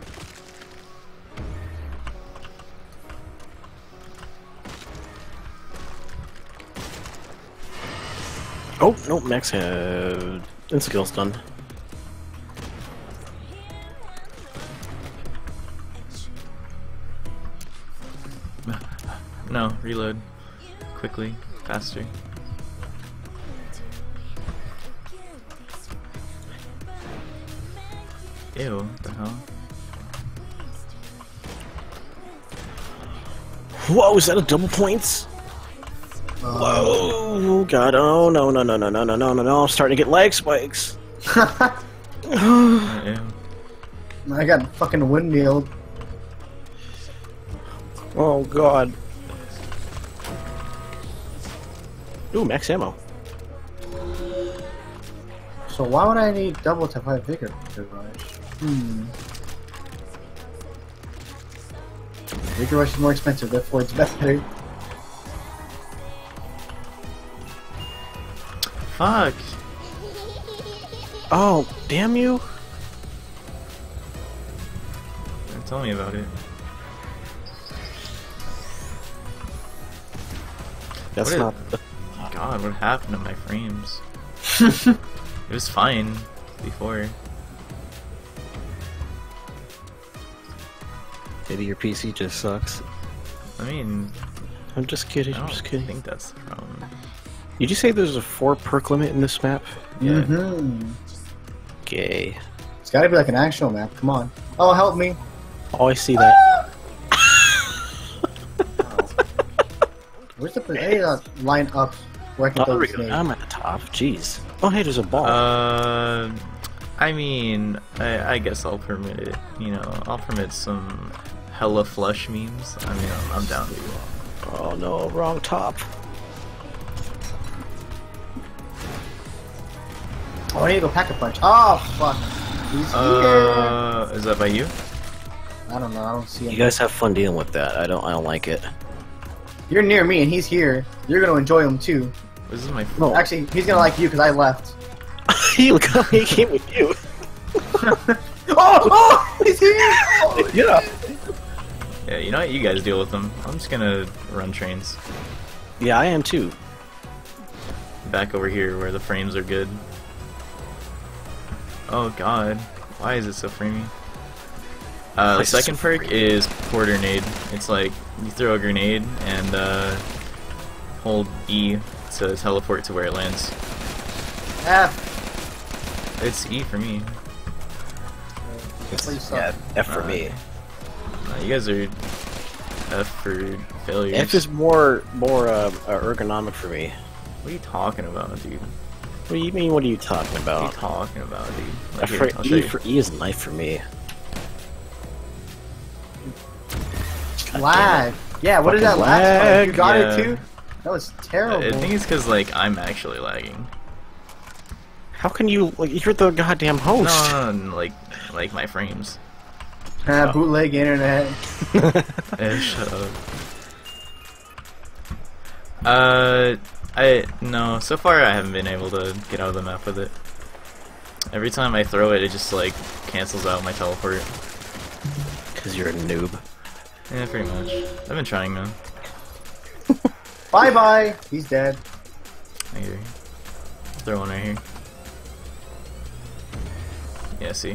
Oh, no, Max had... Skill's done. No, reload. Quickly. Faster. Ew, what the hell? Whoa, is that a double points? Whoa, God, oh, no, I'm starting to get lag spikes. Ew. I got fucking windmilled. Oh, God. Ooh, max ammo. So why would I need double tap? I have vigor rush. Vigor rush is more expensive, therefore it's better. Fuck! Oh, damn you. Tell me about it. That's What not... God, what happened to my frames? It was fine before. Maybe your PC just sucks. I mean, I'm just kidding, I I'm don't just kidding. think that's the problem. Did you say there's a 4 perk limit in this map? Yeah. Gay. It's gotta be like an actual map, come on. Oh, help me. Oh, I see that. Where's the line up where I can Oh, throw there we this go. nade? I'm at the top. Jeez. Oh, hey, there's a ball. I mean, I guess I'll permit it. You know, I'll permit some hella flush memes. I mean, I'm down to do all. Oh no, wrong top. Oh, I need to go pack a punch. Oh, fuck. He's here. Is that by you? I don't know, I don't see him. You guys have fun dealing with that. I don't like it. You're near me and he's here. You're gonna enjoy him too. This is my. No. Actually, he's gonna like you because I left. he came with you. Oh! He's here! Oh, Yeah. Yeah, you know what? You guys deal with them. I'm just gonna run trains. Yeah, I am too. back over here where the frames are good. Oh god, why is it so framey? The second perk is Quarter Nade. It's like you throw a grenade and hold E to teleport to where it lands. F. It's E for me. Yeah, F for me. You guys are F for failures. F is more ergonomic for me. What are you talking about, dude? What do you mean? What are you talking What are you about? talking about, dude? Like, F here, for I'll show E you. for E is knife for me. Lag. Yeah, what is that Fucking last part? lag, You got yeah. it too? That was terrible. I think it's because like I'm actually lagging. How can you like? You're the goddamn host. No, like my frames. Bootleg internet. Shut up. No. So far, I haven't been able to get out of the map with it. Every time I throw it, it just like cancels out my teleport. Because you're a noob. Yeah, pretty much. I've been trying though. Bye bye. He's dead. Right here. Throw one right here. Yeah, see.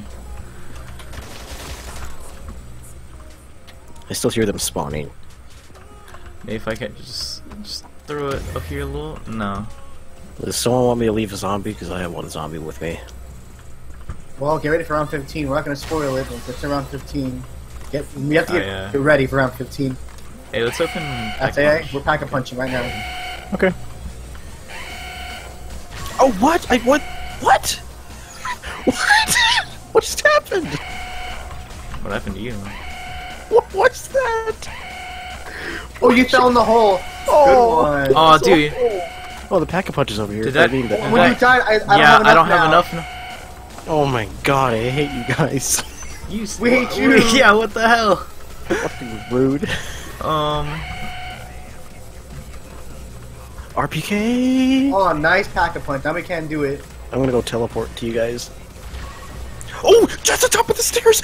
I still hear them spawning. Maybe if I can just throw it up here a little. No. Does someone want me to leave a zombie? Because I have one zombie with me. Well, get ready for round 15. We're not going to spoil it, but it's around 15. We have to get ready for round 15. Hey, let's open. That's AA. We're pack-a-punching right now. Okay. Oh, what? What? What? What? What just happened? What happened to you? What's that? Oh, you fell in the hole. Oh. Good one. Oh, dude. Oh, the pack-a-punch is over here. Did that- I mean, When you died, I don't have enough now. Oh my god, I hate you guys. We hate you. Yeah, what the hell? Fucking rude. RPK. Oh, nice pack-a-punch. Now we can't do it. I'm gonna go teleport to you guys. Oh, just the top of the stairs.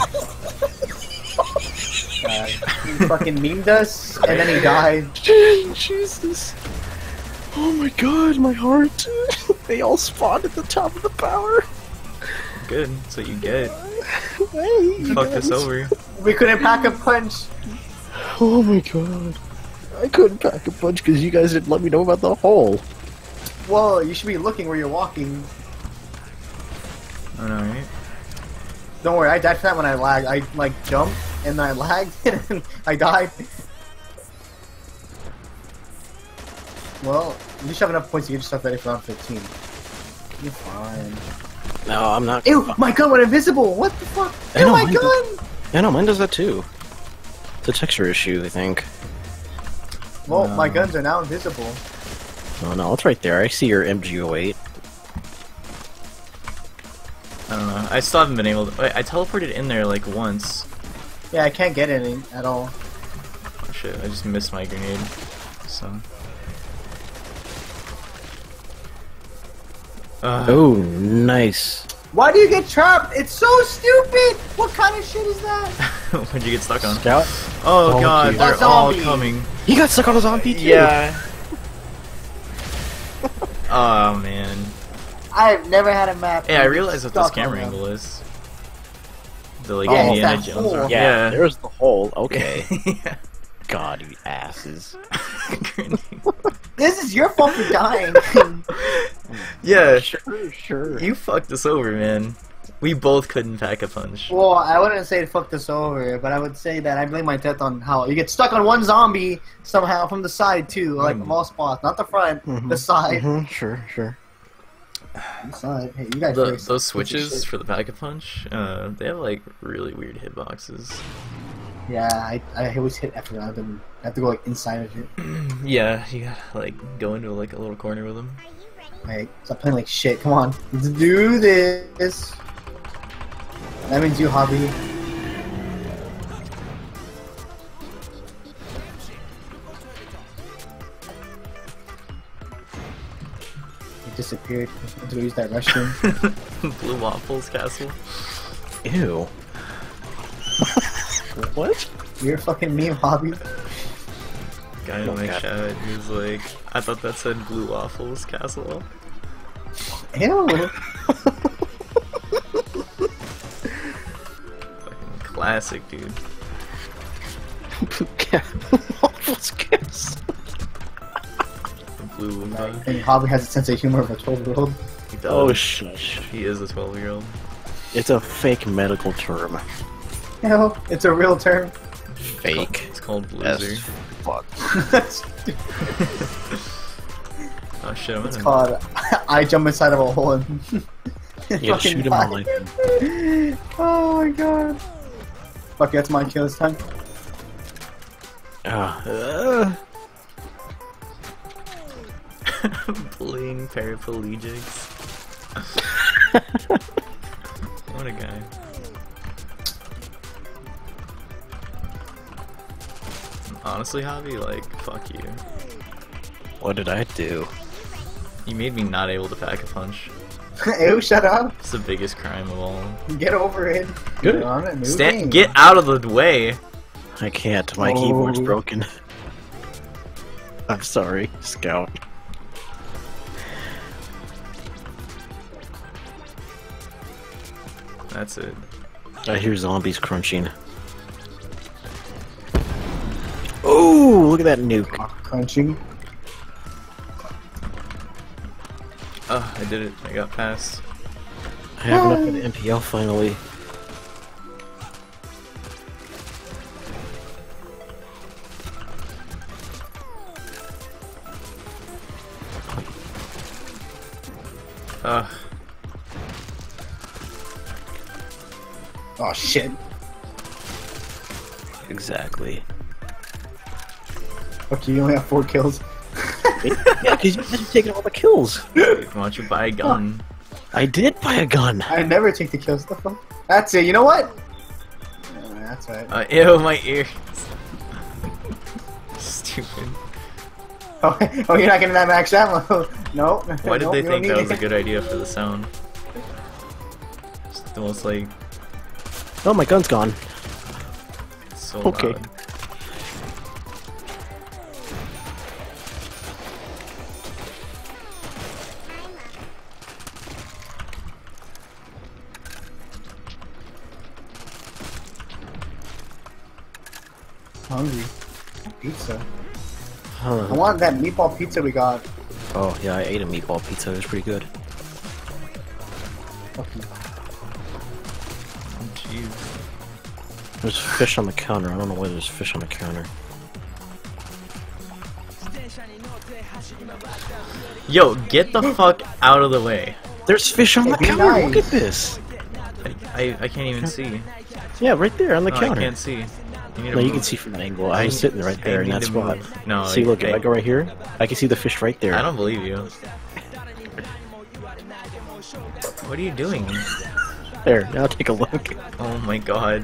He fucking memed us, and then he died. Jesus. Oh my god, my heart. They all spawned at the top of the power. Good. That's what you get. Hey, Fuck this over. We couldn't pack-a-punch. Oh my god. I couldn't pack a punch because you guys didn't let me know about the hole. Well, you should be looking where you're walking. I know, right? Don't worry, I died for that when I lagged. I, like, jumped, and then I lagged, and I died. Well, you should have enough points to get yourself ready for round 15. You're fine. No, I'm not. Ew, my gun went invisible! What the fuck? I Ew, know, my mine gun! Yeah, no, mine does that too. It's a texture issue, I think. Well, my guns are now invisible. Oh no, it's right there. I see your MG08. I don't know. I still haven't been able to. Wait, I teleported in there like once. Yeah, I can't get any at all. Oh shit, I just missed my grenade. So. Oh, nice. Why do you get trapped? It's so stupid! What kind of shit is that? What'd you get stuck on? Scout? Oh Oh, god, geez. they're A all zombie. coming. You got stuck on a zombie too. Yeah. Oh man. I've never had a map. Hey, I realize what this stuck on camera them. angle is. The like Yeah, it's Indiana that Jones. hole. Yeah, there's the hole. Okay. Yeah. God, you asses. This is your fault for dying. Yeah, Sure. you fucked us over, man. We both couldn't pack a punch. Well, I wouldn't say fuck this over, but I would say that I blame my death on how you get stuck on one zombie somehow from the side too, like from all spots, not the front, the side. Sure. The side. Hey, you guys. first. Those switches for the pack a punch, they have like really weird hitboxes. Yeah, I always hit F around and I have to go like inside of it. Yeah, you gotta like go into like a little corner with them. Alright, stop playing like shit. Come on, let's do this. That means you, Hobby. He disappeared. I have to go use that restroom. Blue Waffles Castle. Ew. What? You're a fucking meme, Hobby. Guy in my chat, he was like, I thought that said Blue Waffles Castle. Ew. Fucking classic, dude. Waffles kiss. The blue I Oompa. think Hobby has a sense of humor of a 12-year-old. He does. Oh shush. He is a 12-year-old. It's a fake medical term. Ew, it's a real term. Fake. It's called As Loser. fuck. Oh shit, I'm It's in. called I jump inside of a hole and You gotta shoot him on like Oh my god. Fuck, that's my kill this time. Bullying paraplegics. What a guy. Honestly, Hobby, like, fuck you. What did I do? You made me not able to pack a punch. Ew, shut up. It's the biggest crime of all. Get over it. Good. You're on a new game. Get out of the way! I can't. My Oh. keyboard's broken. I'm sorry, Scout. That's it. I hear zombies crunching. Oh, look at that nuke. Crunching. Oh, I did it. I got past. I have enough of the MPL finally. Ugh. Oh shit. Exactly. Okay, you only have 4 kills. Yeah, because you're taking all the kills. Why don't you buy a gun? I did buy a gun. I never take the kills. The fuck? That's it. You know what? That's right. Ew, my ears. Stupid. Oh, you're not getting that max ammo. No. Why did Nope, they you don't think need that was a it. good idea for the sound? Just almost like Oh, my gun's gone. so Okay. loud. Hungry. Pizza. I Huh. want that meatball pizza we got. Oh, yeah, I ate a meatball pizza. It was pretty good. Fucking Oh, jeez. There's fish on the counter. I don't know why there's fish on the counter. Yo, get the fuck out of the way. There's fish on the Be counter. Look nice. at this. I can't even see. Yeah, right there on the No, I counter. can't see. You need to No, you move. can see from that angle. I was sitting right I there in need that to spot. move. No, See, look, if I I go right here, I can see the fish right there. I don't believe you. What are you doing? There, now take a look. Oh my god.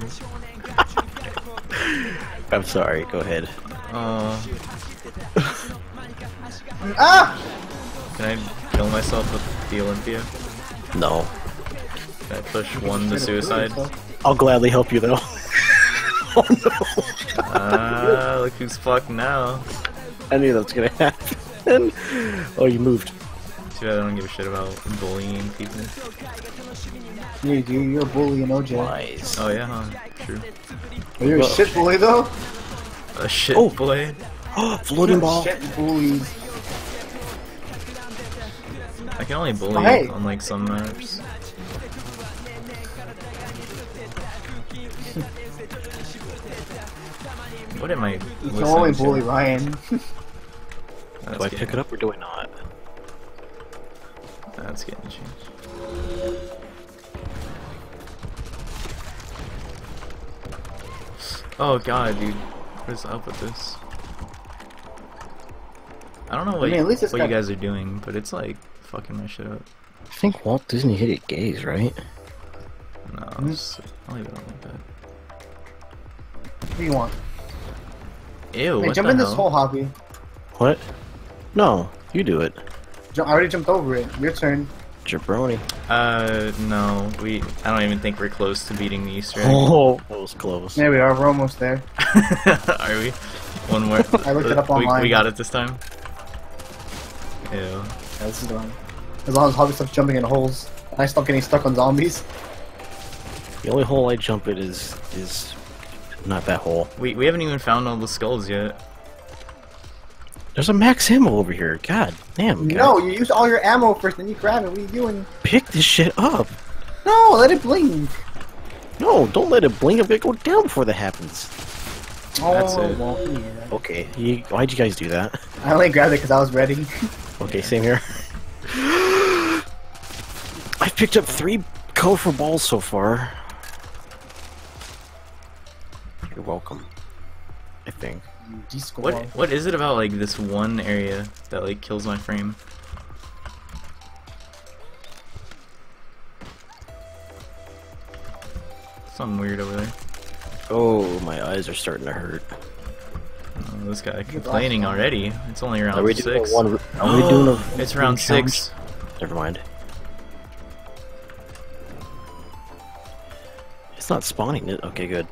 I'm sorry, go ahead. Oh, Ah! can I kill myself with the Olympia? No. Can I push one to suicide? I'll gladly help you though. Oh no. Ah, look who's fucked now. I knew that was gonna happen. Oh, you moved. Too bad I don't give a shit about bullying people. Yeah, dude, you're a bully in OJ. Nice. Oh yeah, huh? True. Are you a Well- shit bully though? A shit Oh. boy. Floating ball. Shit bullies. I can only bully Oh, hey. on like some maps. What am I You listening can only to? bully Ryan. That's Do I getting- pick it up or do I not? That's getting changed. Oh god, dude. What is up with this? I don't know what, mean, at least it's what you got- guys are doing, but it's like fucking my shit up. I think Walt Disney hit it gays, right? No, I'll leave it on like that. What do you want? Ew, Hey, what jump the in this hell? hole, Hobby. What? No, you do it. I already jumped over it. Your turn. Jabroni. No, I don't even think we're close to beating the Easter egg. Oh, that was close. There we are. We're almost there. Are we? One more. I looked it up online. We got it this time. Ew. Yeah, this is the one. As long as Hobby stops jumping in holes, and I stop getting stuck on zombies. The only hole I jump in is not that hole. We haven't even found all the skulls yet. There's a max ammo over here. God damn. No, you use all your ammo first, then you grab it. What are you doing? Pick this shit up. No, let it blink. No, don't let it blink. I'm gonna go down before that happens. That's Oh, it. well, yeah. Okay, why'd you guys do that? I only grabbed it because I was ready. Okay, same here. I've picked up 3 colorful balls so far. You're welcome. I think. What is it about like this one area that like kills my frame? Something weird over there. Oh, my eyes are starting to hurt. Oh, this guy complaining already. It's only around Are we doing 6. a Are we doing a? It's around challenge? 6. Never mind. It's not spawning it. Okay, good.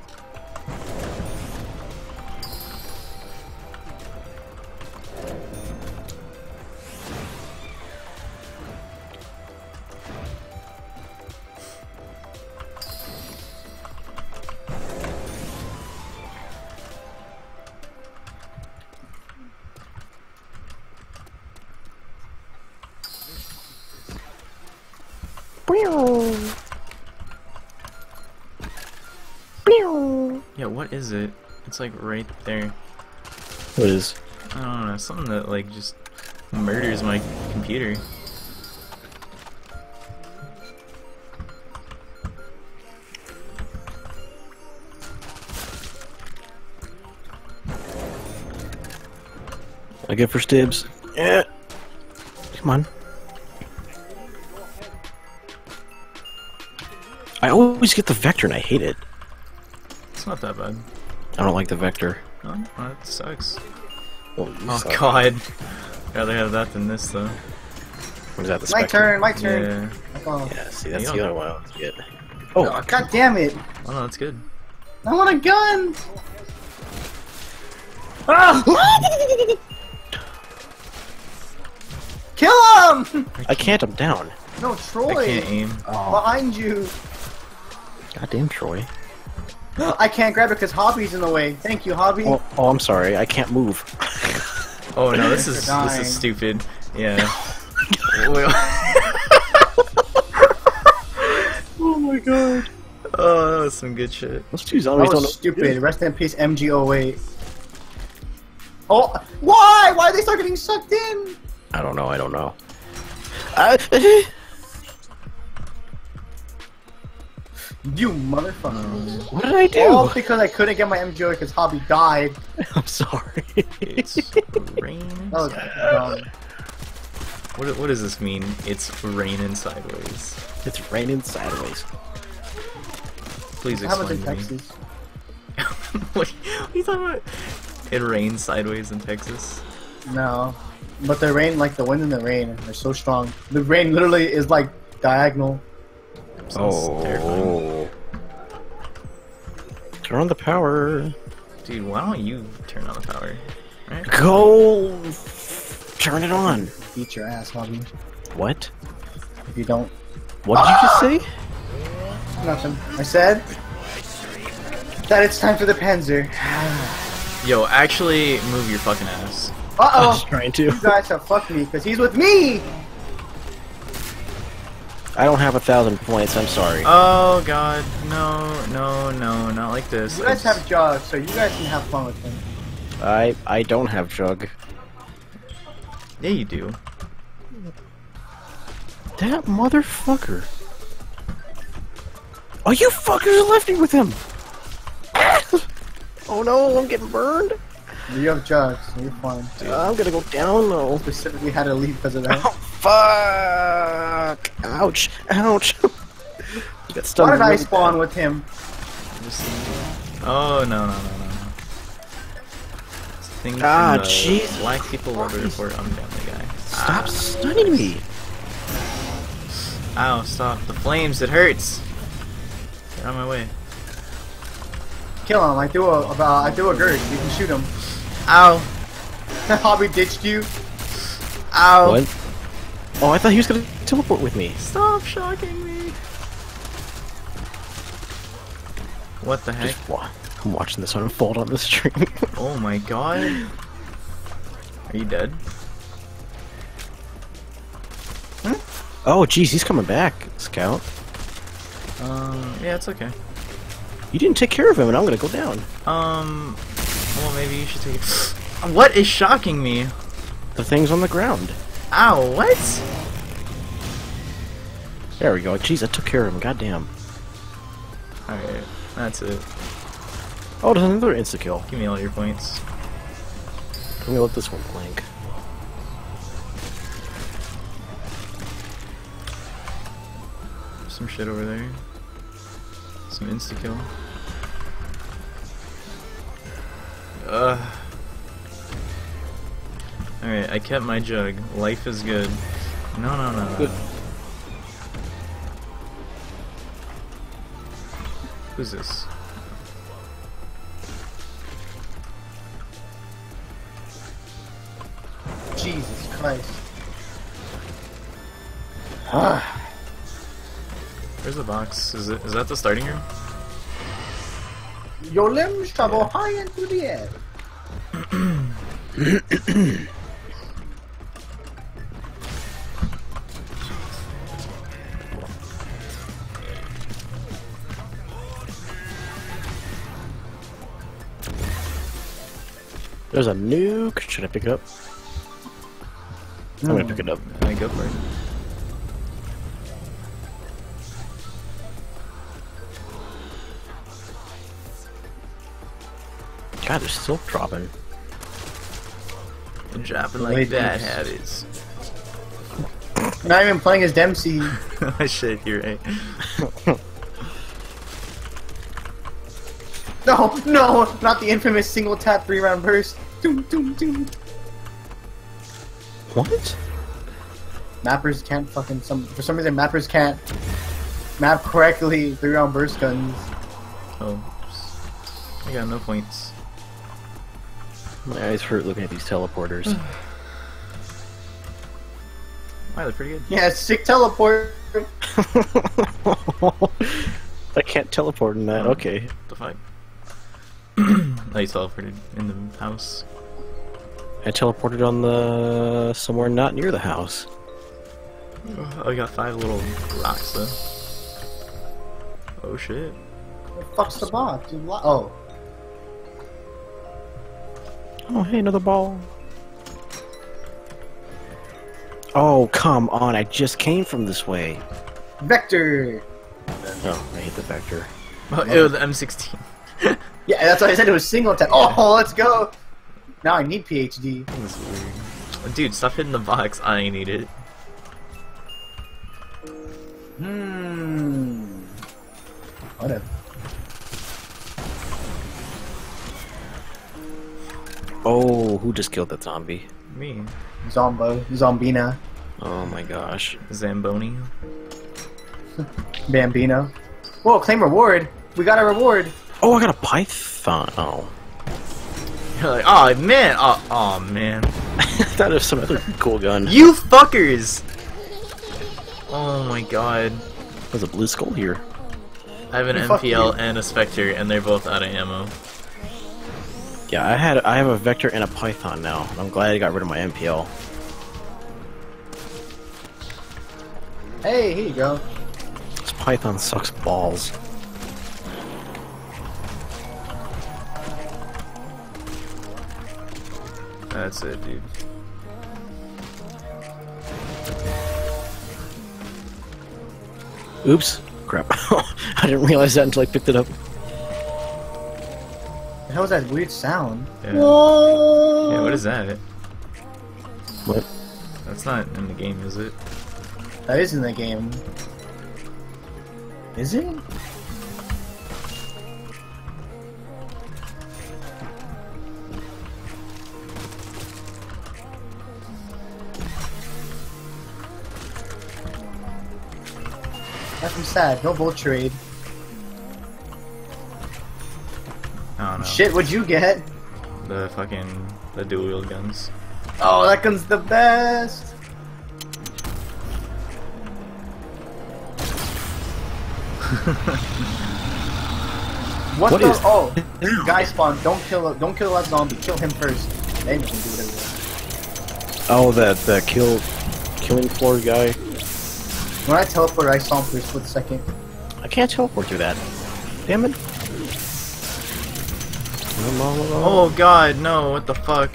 Yeah, what is it? It's like right there. What is? I don't know, something that like just murders my computer. I get first dibs. Yeah. Come on. I always get the vector and I hate it. It's not that bad. I don't like the vector. Oh, that sucks. Oh, you Oh suck. god. Rather have that than this though. What is that? The My Spectre? turn, my turn. Yeah. Oh. Yeah, see, that's You the don't- other one I want to get. Oh, Oh, god damn it! Oh no, that's good. I want a gun! Ah! Kill him! I can't, I'm down. No, I Troy! can't aim. Behind you! Goddamn, Troy. I can't grab it because Hobby's in the way. Thank you, Hobby. Oh, I'm sorry, I can't move. Oh no, this You're is dying. stupid. Yeah. Wait, Oh my god. oh, that was some good shit. Those two That zombies don't know. was stupid. Rest in peace, MG08. Oh, why? Why did they start getting sucked in? I don't know, I don't know. You motherfucker. What did I do? All because I couldn't get my MG08 because Hobby died. I'm sorry. It's raining. That was dumb. What does this mean? It's raining sideways. It's raining sideways. Please What happens explain in to me. Texas? What are you talking about? It rains sideways in Texas. No. But the rain, like the wind and the rain, they're so strong. The rain literally is like diagonal. Sounds terrifying. Turn on the power. Dude, why don't you turn on the power? Right? Go! Turn it on. Beat your ass, Hobby. What? If you don't. What did you just say? Nothing. I said that it's time for the Panzer. Yo, actually move your fucking ass. I was Uh-oh! trying to. You guys have fucked me because he's with me! I don't have 1,000 points, I'm sorry. Oh god, no, not like this. You guys have Jug, so you guys can have fun with him. I don't have Jug. Yeah, you do. That motherfucker. Oh, you fuckers left me with him! Oh no, I'm getting burned. You have Jug, so you're fine. I'm gonna go down though. Specifically had to leave because of that. Oh, fuck! Ouch! Ouch! Got stunned Why did I really spawn bad. with him? Oh no. Things Ah, from the jeez. Black people love to report on Family Guy. Stop stunning me! Ow, stop. The flames, it hurts! Get out of my way. Kill him. I threw a gird. You can shoot him. Ow. Hobby ditched you. Ow. What? Oh, I thought he was gonna teleport with me. Stop shocking me. What the heck? I'm watching this one unfold on the stream. Oh my god. Are you dead? Oh, jeez, he's coming back, Scout. Yeah, it's okay. You didn't take care of him, and I'm gonna go down. Well, maybe you should take it. What is shocking me? The thing's on the ground. Ow, what? There we go. Jeez, I took care of him. Goddamn. Alright, that's it. Oh, there's another insta-kill. Give me all your points. Let me let this one blink. Some shit over there. Some insta-kill. Alright, I kept my jug. Life is good. No, no, no. Good. Who's this? Jesus Christ. Where's the box? Is that the starting room? Your limbs travel high into the air. There's a nuke. Should I pick it up? I'm gonna pick it up. I go for it. God, they're still dropping. And dropping Wait, like bad yes. habits. Not even playing as Dempsey. Shit, you're right. No, no, not the infamous single tap 3-round burst. Doom, doom, doom. What? Mappers can't fucking for some reason mappers can't map correctly 3-round burst guns. Oh. I got no points. My eyes hurt looking at these teleporters. Wow, they're pretty good. Yeah, sick teleport. I can't teleport in that. Okay. The fuck? I teleported in the house. I teleported on the somewhere not near the house. Oh, I got 5 little rocks though. Oh shit. What the fuck's the box? Oh. Oh, hey, another ball. Oh, come on. I just came from this way. Vector. Oh, I hate the vector. Oh, ew, the M16. Yeah, that's why I said it was single tap. Oh, let's go. Now I need PhD. That's weird. Dude, stop hitting the box. I need it. Whatever. Oh, who just killed that zombie? Me. Zombina. Oh my gosh. Zamboni. Bambino. Whoa, claim reward. We got a reward. Oh, I got a python. Oh. You're like, oh man. Oh man. That is some other cool gun. You fuckers! Oh my god. There's a blue skull here. I have an Fuck MPL you. and a Spectre, and they're both out of ammo. Yeah, I have a vector and a python now. I'm glad I got rid of my MPL. Hey, here you go. This python sucks balls. That's it, dude. Oops. Crap. I didn't realize that until I picked it up. The hell is that weird sound? Yeah. Whoa! Yeah, what is that? What? That's not in the game, is it? That is in the game. Is it? That's sad. No vulture aid. I don't know. Shit, what'd you get? the dual wield guns. Oh, that gun's the best. What the? is- Oh, this guy spawned. Don't kill that zombie. Kill him first. Then you can do whatever you want. Oh, the killing floor guy. When I teleported, I saw him for a split second. I can't teleport through that. Damn it. Oh god, no, what the fuck?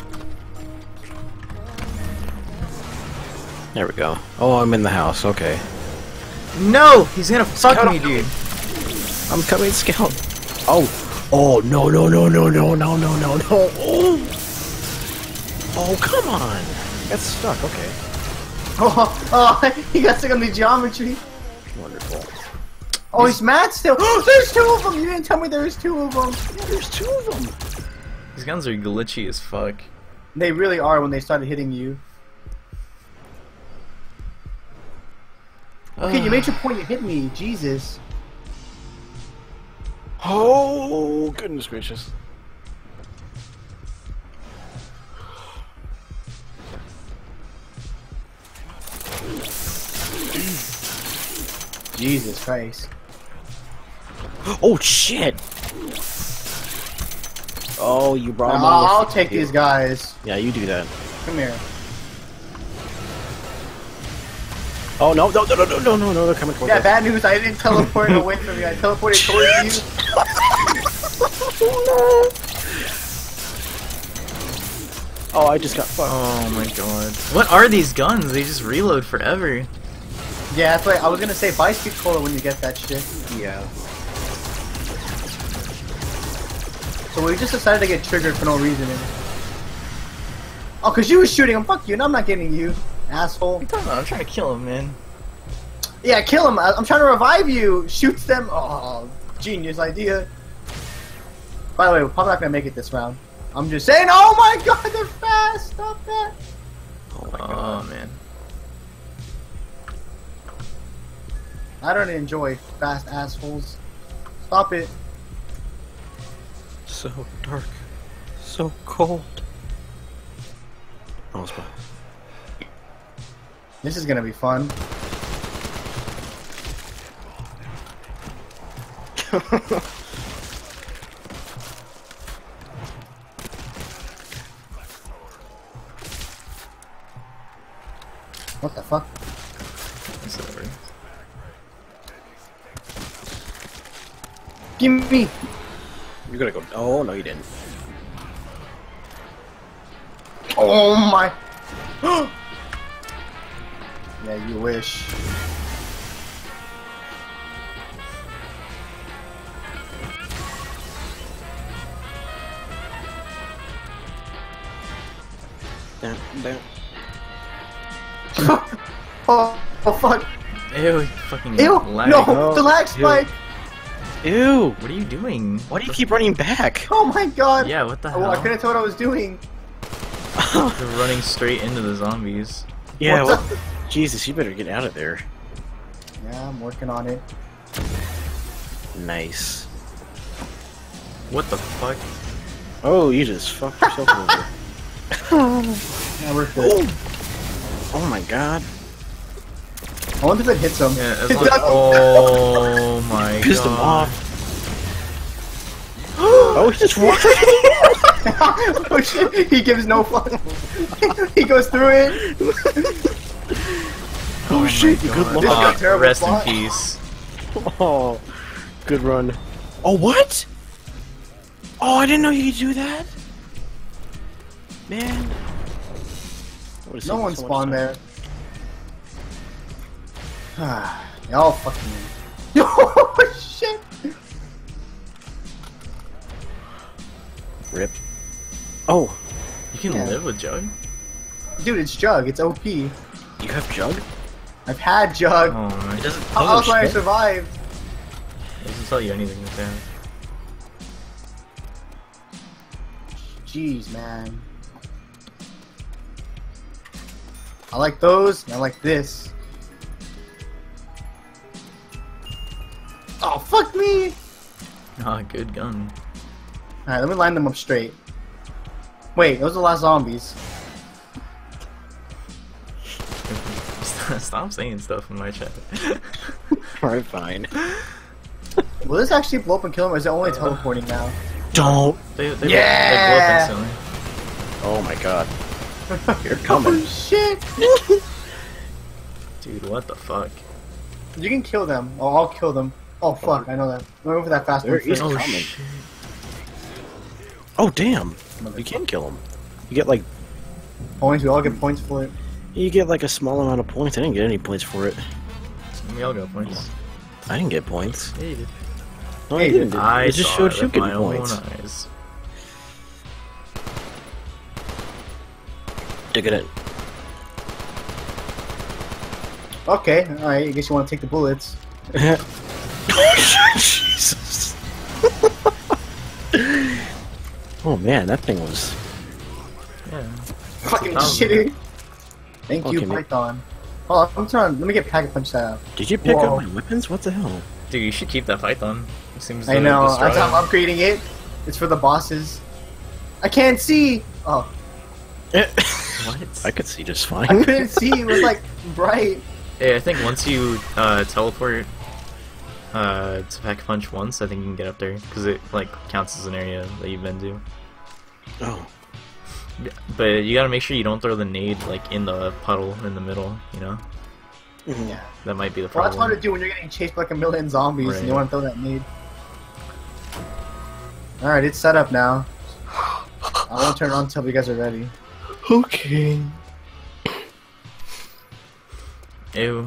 There we go. Oh, I'm in the house. Okay. No! He's gonna fuck Scout me, him. dude. I'm coming, Scout. Oh. Oh, no, no, no, no, no, no, no, no, no. Oh. Oh, come on. That's stuck. Okay. Oh, he got stuck on the geometry. Wonderful. Oh, he's mad still. There's two of them. You didn't tell me there was two of them. Yeah, there's two of them. These guns are glitchy as fuck. They really are when they started hitting you. Okay, you made your point. You hit me. Jesus. Oh, goodness gracious. Jesus Christ. Oh, shit. Oh, you brought him I'll take these guys. Yeah, you do that. Come here. Oh, no, no, no, no, no, no, no, no, they're coming towards Yeah, us. bad news. I didn't teleport away from you. I teleported towards you. Oh, I just got fucked. Oh my god. What are these guns? They just reload forever. Yeah, that's why I was gonna say buy speed cola when you get that shit. Yeah. So we just decided to get triggered for no reason. Oh, cause you was shooting him. Fuck you. And I'm not getting you, asshole. I'm trying to kill him, man. Yeah, kill him. I'm trying to revive you. Shoots them. Oh, genius idea. By the way, we're probably not gonna make it this round. I'm just saying. Oh my god, they're fast. Stop that. Oh, my God. Oh man. I don't enjoy fast assholes. Stop it. So dark. So cold. Oh, it's fine. This is gonna be fun. What the fuck? It's over. Give me. You're gonna go. Oh, no, you didn't. Oh my. Yeah, you wish. Down, down. Oh fuck. Ew, you fucking Ew. lag. No, Oh, the lag spike. Ew! What are you doing? Why do you keep running back? Oh my god. Yeah, what the Oh, I hell? couldn't tell what I was doing. You're running straight into the zombies. Yeah, What well, the- Jesus, you better get out of there. Yeah, I'm working on it. Nice. What the fuck? Oh, you just fucked yourself over. Yeah, we're good. Oh my god. I wonder if it hits him. Yeah, as long oh my Pissed god. him off. Oh, he just walked. Oh shit, he gives no fuck. He goes through it. Oh shit, my good God. luck. This is a terrible Rest plot. in peace. Oh, good run. Oh, what? Oh, I didn't know you could do that. Man. No one spawned there. Y'all fucking. Oh shit. Rip. Oh, You can Yeah. live with Jug? Dude, it's Jug. It's OP. you have Jug? I've had Jug. Oh man. It doesn't. How else would I survive? It doesn't tell you anything like that. Jeez, man. I like those, and I like this. Oh, fuck me! Ah, good gun. Alright, let me line them up straight. Wait, those are the last zombies. Stop saying stuff in my chat. Alright, fine. Will this actually blow up and kill him, or is it only teleporting now? Don't. They blow up Yeah! instantly. Oh my god. You're coming. Oh shit! Dude, what the fuck? You can kill them. Oh, I'll kill them. Oh fuck, I know that. Remember for that fast There one. is first. coming. Oh damn! You can kill him. You get like Points, we all get points for it. a small amount of points. I didn't get any points for it. We all got points. I didn't get points. Yeah, you did. No, Hey, I didn't. I It just saw showed it you with getting my own points. eyes. Dig it in. Okay, alright, I guess you want to take the bullets. Jesus. Oh man, that thing was. Yeah. Fucking Oh, shitty. Thank you, Okay, man. Python. Oh, I'm trying. Let me get Pack-a-Punch that out. Did you pick Whoa. up my weapons? What the hell? Dude, you should keep that Python. It seems I know. destroy That's how it. I'm upgrading it. It's for the bosses. I can't see. Oh, What? I could see just I fine. couldn't see. It was like bright. Hey, I think once you teleport to Pack-a-Punch once, I think you can get up there because it like counts as an area that you've been to. Oh. But you gotta make sure you don't throw the nade like in the puddle in the middle. You know, Yeah. that might be the Well, that's hard problem. to do when you're getting chased by like a million zombies and you Right. want to throw that nade. Alright, it's set up now. I won't turn it on until you guys are ready. Okay. Ew.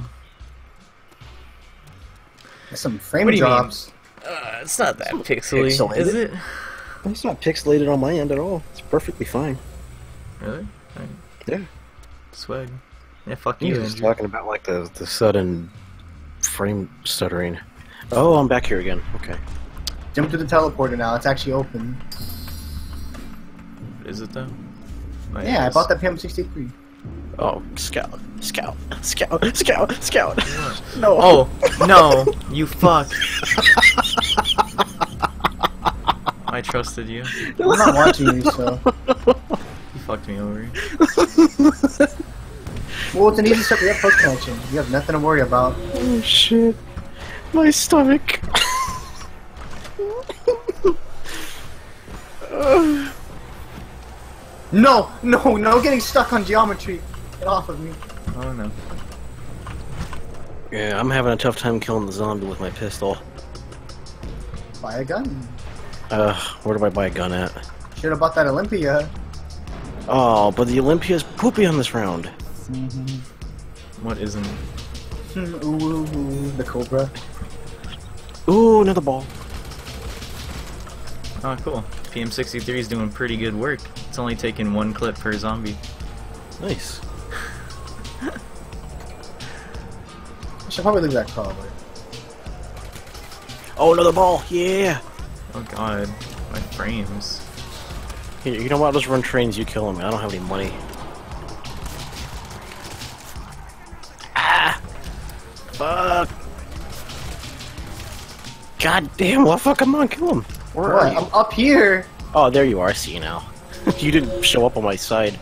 There's some frame What do you mean? drops. It's not that pixely, pixelated. is it? It's not pixelated on my end at all. It's perfectly fine. Really? Alright. Yeah. Swag. Yeah, fuck He you, was just Andrew. talking about like the sudden frame stuttering. Oh, I'm back here again. Okay. Jump to the teleporter now. It's actually open. Is it though? Yeah, I bought that PM63. Oh, scout. No. Oh, no, you fuck. I trusted you. I'm not watching you, so. You fucked me over. Well, it's an easy step. We have post connection. You have nothing to worry about. Oh shit. My stomach. No, no, getting stuck on geometry. Get off of me. Oh no. Yeah, I'm having a tough time killing the zombie with my pistol. Buy a gun. Where do I buy a gun at? Should have bought that Olympia. Oh, but the Olympia's poopy on this round. What isn't? Ooh, the Cobra. Ooh, another ball. Oh, cool. PM63 is doing pretty good work. It's only taking one clip per zombie. Nice. I should probably leave that car away. Oh, another ball. Yeah. Oh god, my frames. Here, you know what? I'll just run trains. You kill him. I don't have any money. Ah! Fuck! God damn! Well, fuck! Come on, kill him. Where What? are you? I'm up here. Oh, there you are. I see you now. You didn't show up on my side.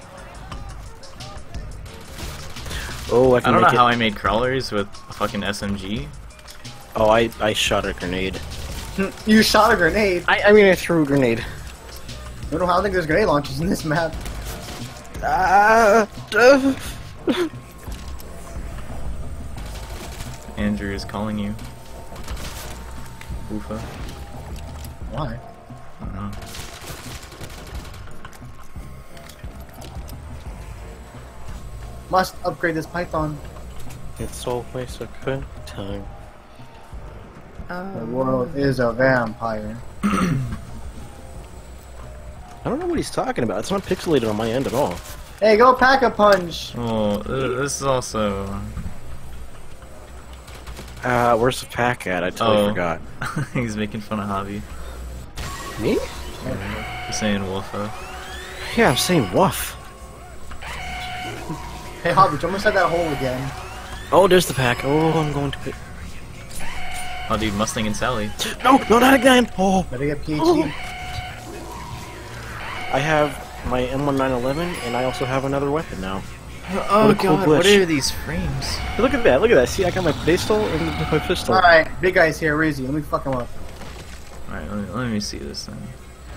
Oh, I I can don't know make it. how I made crawlers with a fucking SMG. Oh, I shot a grenade. You shot a grenade. I mean, I threw a grenade. I don't think there's grenade launchers in this map. Ah! Andrew is calling you. Oofa. Why? I don't know. Must upgrade this Python. It's always a good time. The world is a vampire. I don't know what he's talking about. It's not pixelated on my end at all. Hey, go Pack-a-Punch! Oh, this is also. Where's the pack at? I totally forgot. He's making fun of Javi. Me? He's saying Wolfa. Yeah, I'm saying woof. Hey, Hobbit, you almost had that hole again. Oh, there's the pack. Oh, I'm going to pick. Oh, dude, Mustang and Sally. No, no, not again. Oh, Better get PhD. I have my M1911, and I also have another weapon now. Oh What a cool god, what glitch. are these frames? Hey, look at that! Look at that! See, I got my pistol and my pistol. Alright, big guy's here. Where is he? Let me fuck him up. Alright, let me see this then.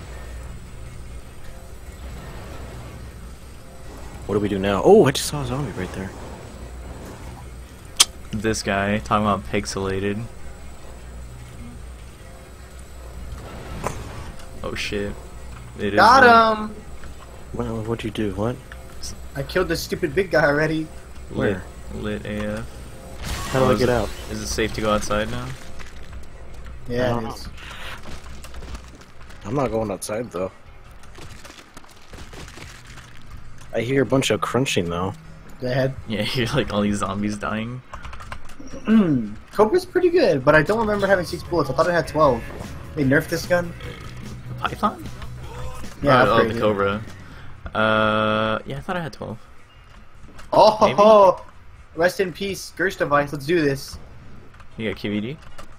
What do we do now? Oh, I just saw a zombie right there. This guy, talking about pixelated. Oh shit. It is Got him! Well, what'd you do? What? I killed this stupid big guy already. lit, Where? lit AF. How do I get out? Is it safe to go outside now? Yeah, I it don't is. I'm not going outside though. I hear a bunch of crunching though. Go ahead. Yeah, you're like all these zombies dying. Cobra's pretty good, but I don't remember having 6 bullets. I thought it had 12. They nerfed this gun? Python? Yeah, oh, upgraded. the Cobra. Yeah, I thought I had 12. Oh, ho, Maybe? ho. Rest in peace, Gersh device. Let's do this. You got QED?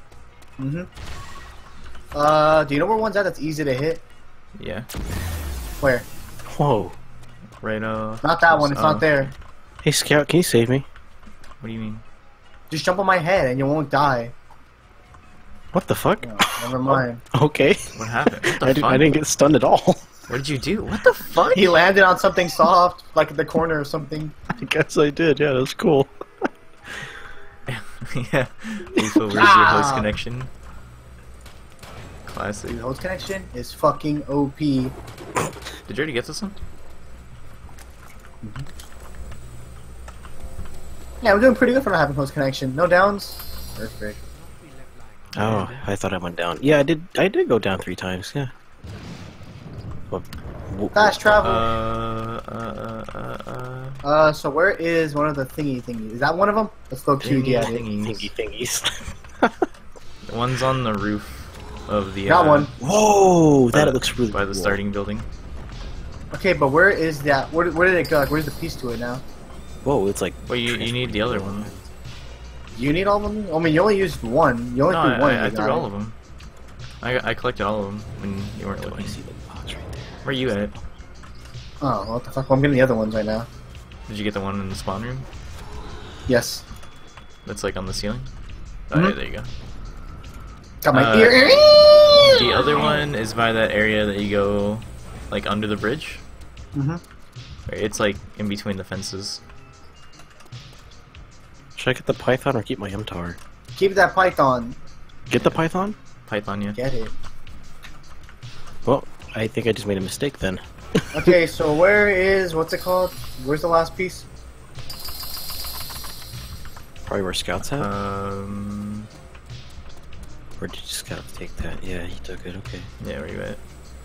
Do you know where one's at that's easy to hit? Yeah. Where? Whoa! Right, Not that one, it's not there. Hey Scout, can you save me? What do you mean? Just jump on my head and you won't die. What the fuck? Oh, never mind. Okay. What happened? What the I fuck? didn't get stunned at all. What did you do? What the fuck? He landed on something soft, like at the corner or something. I guess I did. Yeah, that's cool. Yeah. Lethal, where's your host connection? Classic. Dude, host connection is fucking OP. Did you already get this one? Yeah, we're doing pretty good for not having host connection. No downs. Perfect. Oh, I thought I went down. Yeah, I did. I did go down 3 times. Yeah. But, Fast travel. So where is one of the thingies? Is that one of them? Let's go QD at it. Thingy thingies. The one's on the roof of the. Got one. Whoa, by that the- looks really by the cool. starting building. Okay, but where is that? Where did it go? Like, where's the piece to it now? Whoa, it's like. Well, you need the other one. You need all of them? I mean, you only used one. You only No, threw one. I you threw got all it. of them. I collected all of them when you weren't I looking. see the box right there. Where you at? Oh, what the fuck? Well, I'm getting the other ones right now. Did you get the one in the spawn room? Yes. That's like on the ceiling? Oh, Mhm. yeah, there you go. Got my Uh, ear. The other one is by that area that you go, like, under the bridge. Mm-hmm. It's like in between the fences. Should I get the Python or keep my MTAR? Keep that python. Get the Python? Python, yeah. Get it. Well, I think I just made a mistake then. Okay, so where is what's it called? Where's the last piece? Probably where Scout's at. Um, Or did Scout take that? Yeah, he took it. Okay. yeah, where you at?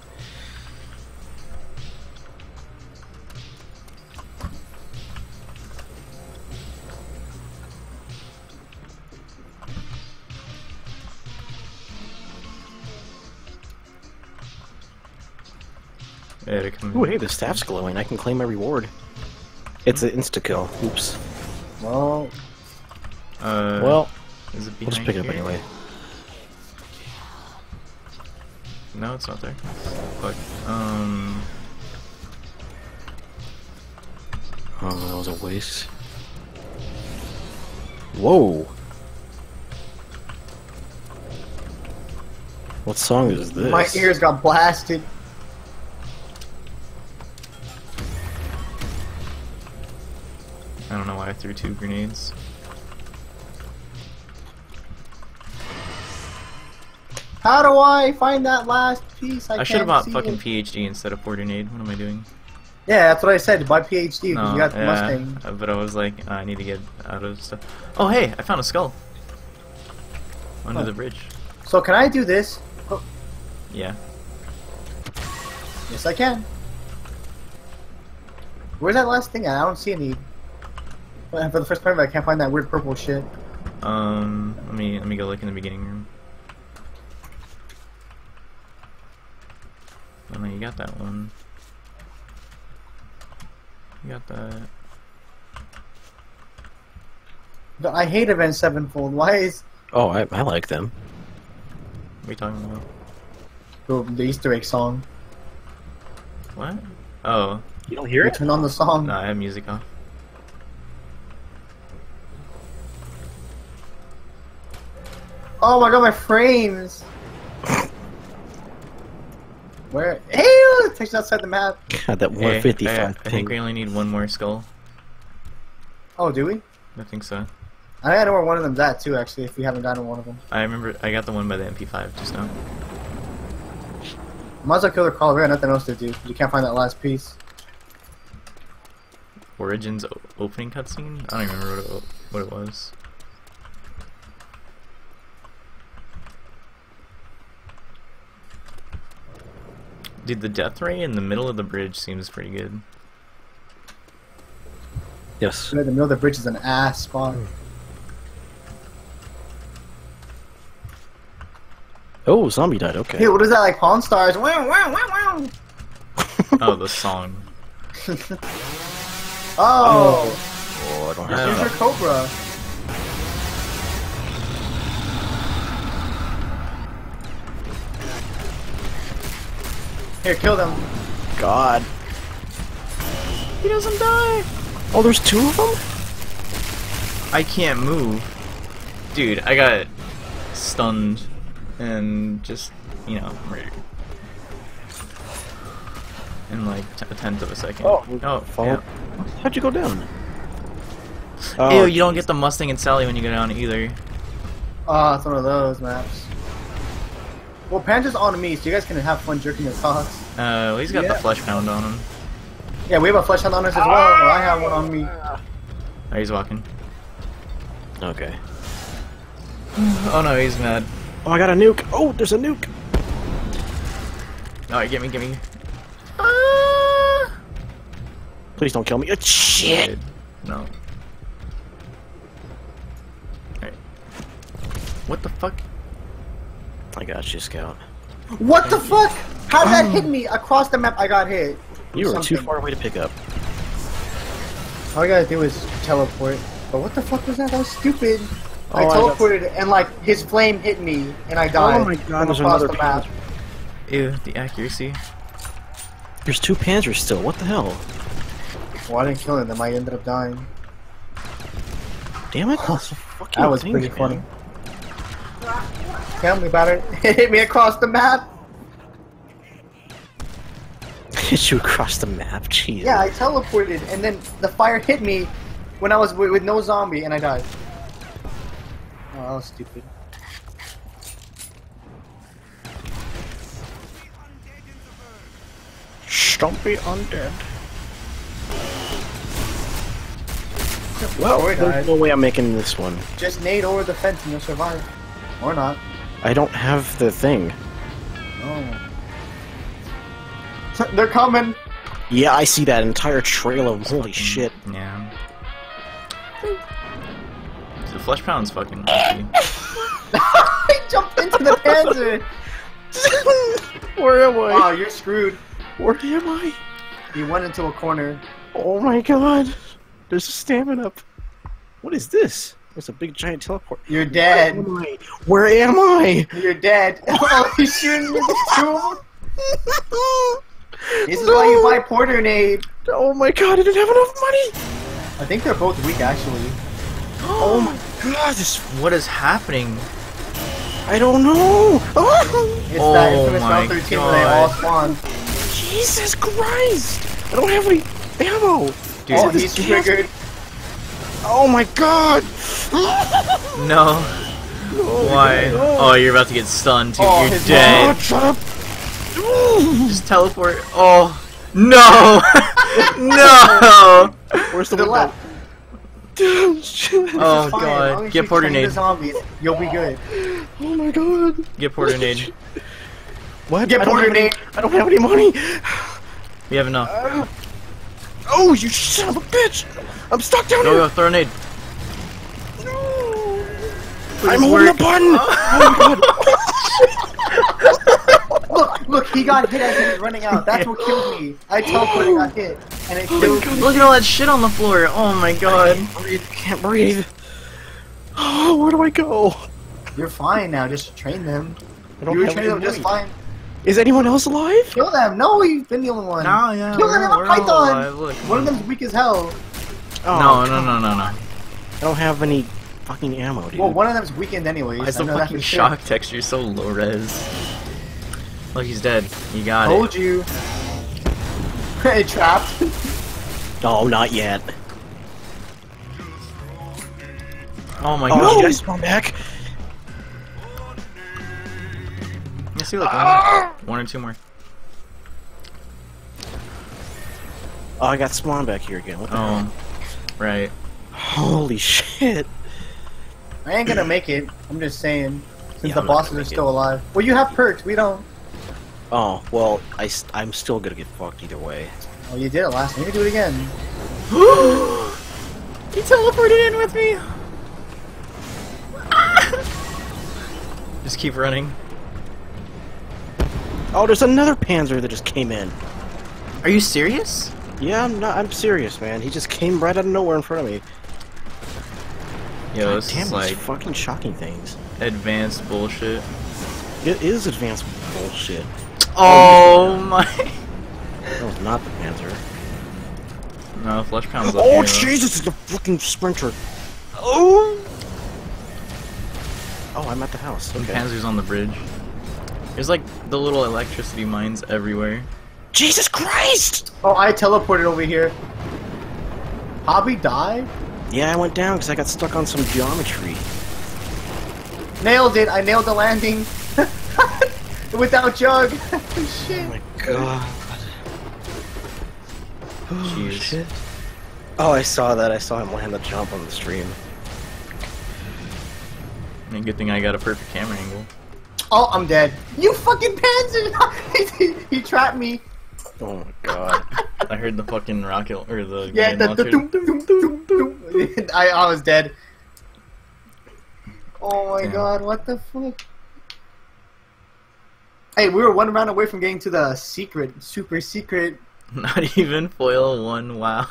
Yeah, to come. Ooh, hey, the staff's glowing. I can claim my reward. It's an insta-kill. Oops. Well, Well, is it we'll just behind pick it up here? anyway. No, it's not there. Fuck. Oh, that was a waste. Whoa! What song is this? my ears got blasted. I don't know why I threw 2 grenades. How do I find that last piece? I should have bought fucking PhD instead of Fortnade. What am I doing? Yeah, that's what I said. Buy PhD because No, you got the yeah, Mustang. but I was like, I need to get out of stuff. Oh, hey, I found a skull under Oh. the bridge. So can I do this? Oh, Yeah. yes, I can. Where's that last thing at? I don't see any. For the first time, I can't find that weird purple shit. Let me go look in the beginning room. Oh no, you got that one. You got that. But I hate Avenged Sevenfold. Why is Oh, I like them. What are you talking about? the Easter egg song? What? Oh, You don't hear You it? turn on the song. no, I have music off. Oh my god, my frames! Where? Hey, it takes you outside the map. God, that Hey, 155 I think ping. we only need one more skull. Oh, do we? I think so. I think I know where one of them's at too, actually, if we haven't gotten one of them. I remember I got the one by the MP5 just now. Might as well kill the crawler, we got nothing else to do. You can't find that last piece. Origins opening cutscene? I don't even remember what it was. Dude, the death ray in the middle of the bridge seems pretty good. Yes. The middle of the bridge is an ass spot. Oh, zombie died. Okay. Hey, what is that, like Pawn Stars? Wow, wow, wow, wow! Oh, the song. Oh! Oh, I don't have Here's your that. Cobra. Here, kill them. God. He doesn't die! Oh, there's two of them? I can't move. Dude, I got stunned and just, you know, murdered. In like a tenth of a second. Oh, fall. yeah. How'd you go down? Ew, Oh, you don't get the Mustang and Sally when you go down either. Oh, it's one of those maps. Well, Pan's just on me, so you guys can have fun jerking your cocks. Well, he's got the Yeah. flesh pound on him. Yeah, we have a flesh hunt on us as well. Well, I have one on me. Oh, he's walking. Okay. Oh no, he's mad. Oh, I got a nuke. Oh, there's a nuke. Alright, get me. Please don't kill me. Shit. No. Alright. What the fuck? I got you, Scout. What the fuck? How did that hit me? Across the map, I got hit. You were too Something. far away to pick up. All I gotta do is teleport. But what the fuck was that? That was stupid. I Oh, I got- teleported and like his flame hit me and I died. Oh my God, from there's across another the map. Panzer. Ew, the accuracy. There's two Panzers still. What the hell? Well, I didn't kill them. I ended up dying. Damn it. Those fucking That was things, pretty man. funny. Tell me about it. It hit me across the map. Hit you across the map. Jeez. Yeah, I teleported and then the fire hit me when I was with no zombie and I died. Oh, that was stupid. Stumpy undead. Well, we There's died. no way I'm making this one. Just nade over the fence and you'll survive. Or not. I don't have the thing. Oh. They're coming! Yeah, I see that entire trail of holy shit. Yeah. The flesh pound's fucking lucky. I jumped into the panzer! Where am I? Oh, you're screwed. Where am I? You went into a corner. Oh my god. There's a stamina up. What is this? There's a big giant teleport. You're dead. Where am I? You're dead. Oh, he's shooting me with two of them. This is why you buy Porter Nade. Oh my god, I didn't have enough money! I think they're both weak, actually. Oh my god, this... What is happening? I don't know! It's Oh that infamous my round 13 where they all spawn. Jesus Christ! I don't have any ammo! Dude, Oh, this he's gas- triggered. Oh my god! no. Why? Oh, you're about to get stunned, dude. Oh, You're his dead. God, shut up! Just teleport. Oh. No! No! Where's To the left. Oh It's fine, as long god. as Get you Porter train the nade. zombies, you'll be good. Oh my god! Get Porter nade. What? Get I don't Porter have any- nade. I don't have any money! We have enough. Oh, you son of a bitch! I'm stuck down Go, here! go, throw a nade. I'm holding the work. button! Look, he got hit as he was running out. That's what killed me. I teleported and got hit, and it killed me. Look at all that shit on the floor. Oh my god. I can't breathe. Oh, where do I go? You're fine now, just train them. I don't You were have training them any just money. fine. Is anyone else alive? Kill them! No, you've been the only one. No, yeah. Kill them! They have a we're all python. alive. Look. One of them's weak as hell. Oh, No. I don't have any fucking ammo, dude. Well, one of them's weakened anyways. Why is I the know that fucking for sure. shock texture so low res? Look, he's dead. You got Told it. you. It trapped. No, not yet. Oh my Oh, god. did I spawn back? Let's see, look. One or two more. Oh, I got spawned back here again. What the hell? Oh, right. Holy shit. I ain't gonna make it. I'm just saying. Since Yeah, the I'm not bosses gonna are make still alive. Well, you have perks. We don't. Oh, well, I'm still gonna get fucked either way. Oh, you did it last time. You can do it again. He teleported in with me. Just keep running. Oh, there's another Panzer that just came in. Are you serious? Yeah, I'm serious, man. He just came right out of nowhere in front of me. Yo, God this damn, is these like fucking shocking things. advanced bullshit. It is advanced bullshit. Oh my! That was not the Panzer. No, flesh pound's up Oh, here, though. Jesus, it's a fucking sprinter. Oh! Oh, I'm at the house. The Okay. Panzer's on the bridge. There's like the little electricity mines everywhere. Jesus Christ! Oh, I teleported over here. Hobby died? Yeah, I went down because I got stuck on some geometry. Nailed it. I nailed the landing. Without Jug. Oh Shit. my god. Jeez. Shit. Oh, I saw that. I saw him land the jump on the stream. And good thing I got a perfect camera angle. Oh, I'm dead. You fucking Panzer! He trapped me. Oh my god. I heard the fucking rocket or the Yeah, grenade the launcher. doom, doom, doom, doom. I was dead. Oh my Damn. god, what the fuck? Hey, we were one round away from getting to the secret, super secret. Not even foil one. Wow.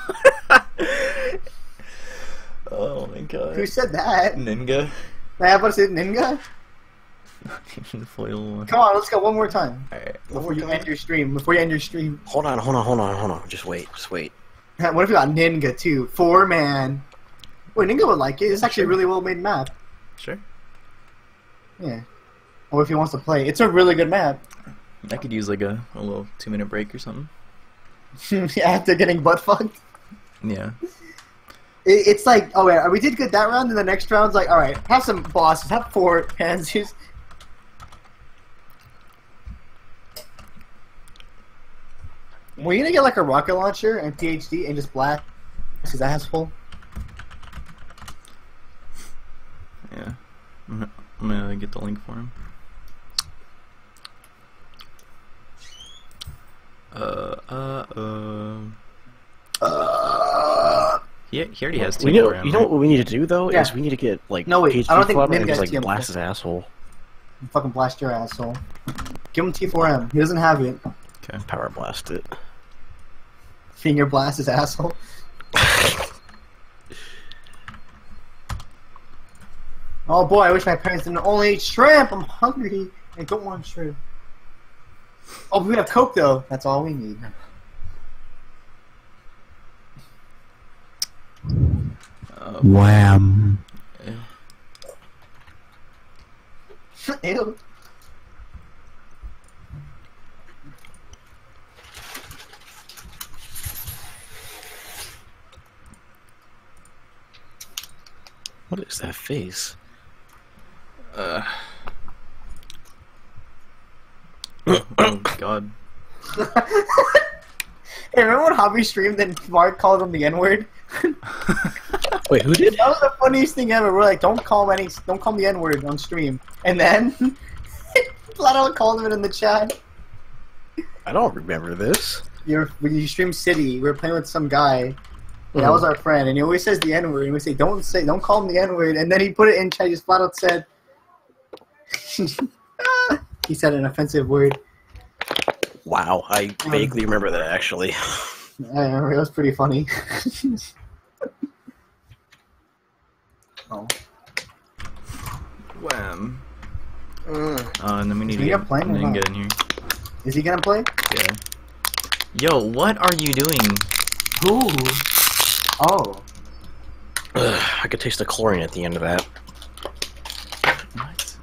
Oh my god. Who said that? Ninja. I have to say Ninja? Not even foil one. Come on, let's go one more time. Alright. Before you end your stream. Before you end your stream. Hold on. Just wait. What if you got Ninja too? 4-man. Wait, Ninja would like it. It's actually a really well made map. Sure. Yeah. Or if he wants to play. It's a really good map. I could use like a little 2-minute break or something. After getting butt fucked. Yeah. It's like, oh yeah, we did good that round, and the next round's like, alright, have some bosses, have 4 pansies. Were you gonna get like a rocket launcher and PhD and just blast his asshole? Yeah. I'm gonna get the link for him. He already has You T4 know, ammo. you know what we need to do though Yeah. is we need to get like No, wait, PhD I don't think Flubber Ninja and just has like TM4. blast his asshole. Fucking blast your asshole. Give him T4M. He doesn't have it. Okay. Power blast it. Finger blast his asshole. Oh boy, I wish my parents didn't only eat shrimp. I'm hungry. I don't want shrimp. Oh, we have Coke though. That's all we need. Wham. Ew. What is that face? Oh god. Hey, remember when Hobby streamed and Mark called him the N-word? Wait, who did? That was the funniest thing ever. We're like, don't call him the N-word on stream. And then flat out called him it in the chat. I don't remember this. When you stream City, we were playing with some guy. That was our friend, and he always says the N-word, and we say, don't call him the N-word, and then he put it in chat, he just flat out said, he said an offensive word. Wow, I vaguely remember that actually. I remember, it was pretty funny. Oh. Wham. And then we need to We get are playing or Ninja not? in here. Is he gonna play? Yeah. Yo, what are you doing? Who? Oh. I could taste the chlorine at the end of that. What?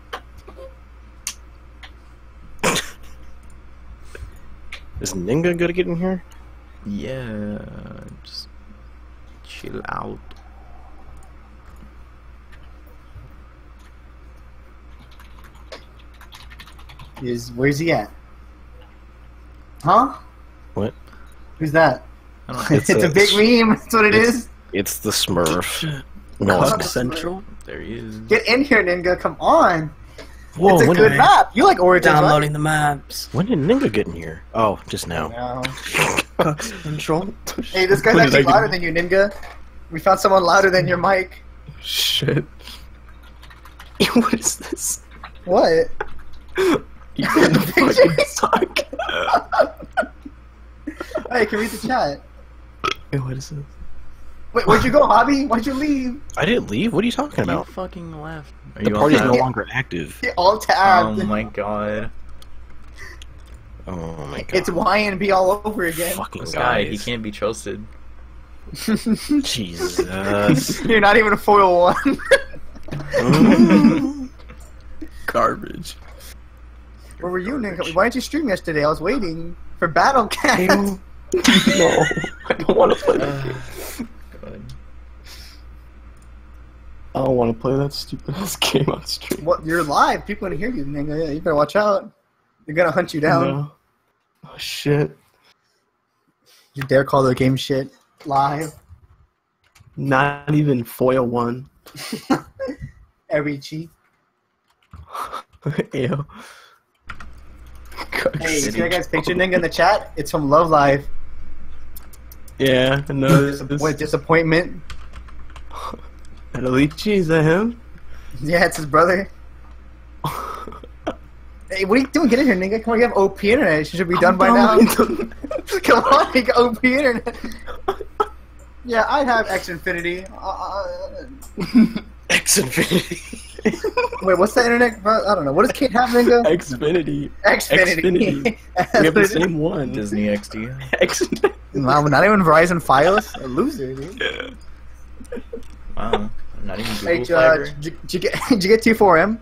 Is Ninga gonna get in here? Yeah, just chill out. Where's he at? Huh? What? Who's that? I don't know. It's a big meme. That's what it is. It's the Smurf. No, Cuck it's not. Central? There he is. Get in here, Ninga. Come on. Whoa, It's a when good did, map. You like Origins, Downloading the maps. when did Ninga get in here? Oh, just now. right? Control. Hey, this guy's When did actually I get louder in? than you, Ninga. We found someone louder than your mic. Shit. What is this? What? You gonna fucking suck. Hey, you can read the chat. Hey, what is this? Wait, where'd you go, Hobby? Why'd you leave? I didn't leave. What are you talking You about? fucking left. Are The you party's on no that? longer active. Get all tabbed. Oh my god. Oh my god. It's Y and B all over again. Fucking This guy, he guys. can't be trusted. Jesus. You're not even a foil one. Garbage. Where were you, Ninga? Why didn't you stream yesterday? I was waiting for Battle Cat. No, I don't want to play that game. God. I don't want to play that stupid ass game on stream. What? You're live. People can hear you, Ninga. Yeah, you better watch out. They're gonna hunt you down. No. Oh shit. You dare call the game shit live? Not even foil one. Every cheat. Ew. Hey, see that guy's picture, Ninga, in the chat? It's from Love Live. Yeah, I know. What disappointment? Alici, is that him? Yeah, it's his brother. Hey, what are you doing? Get in here, Ninga. Come on, you have OP internet. It should be done by now. Come on, you got OP internet. Yeah, I'd have X Infinity. X Infinity. Wait, what's the internet? I don't know. What does Kate have, Ninga? Xfinity. Xfinity. We have the same one. Disney XD. Xfinity. Wow, not even Verizon Fios? A loser, dude. Wow. Not even Google Hey, Fiber. did you get T4M?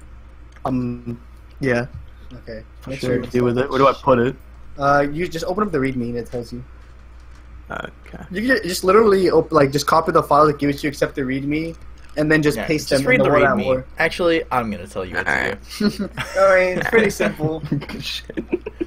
Yeah. Okay. What should I do with it? Where do I put it? You just open up the README and it tells you. Okay. You can just literally just copy the file that gives you accept the README, and then just Yeah, paste just them read in the the one at README. war. Actually, I'm gonna tell you what to do. Alright, it's pretty simple. Shit.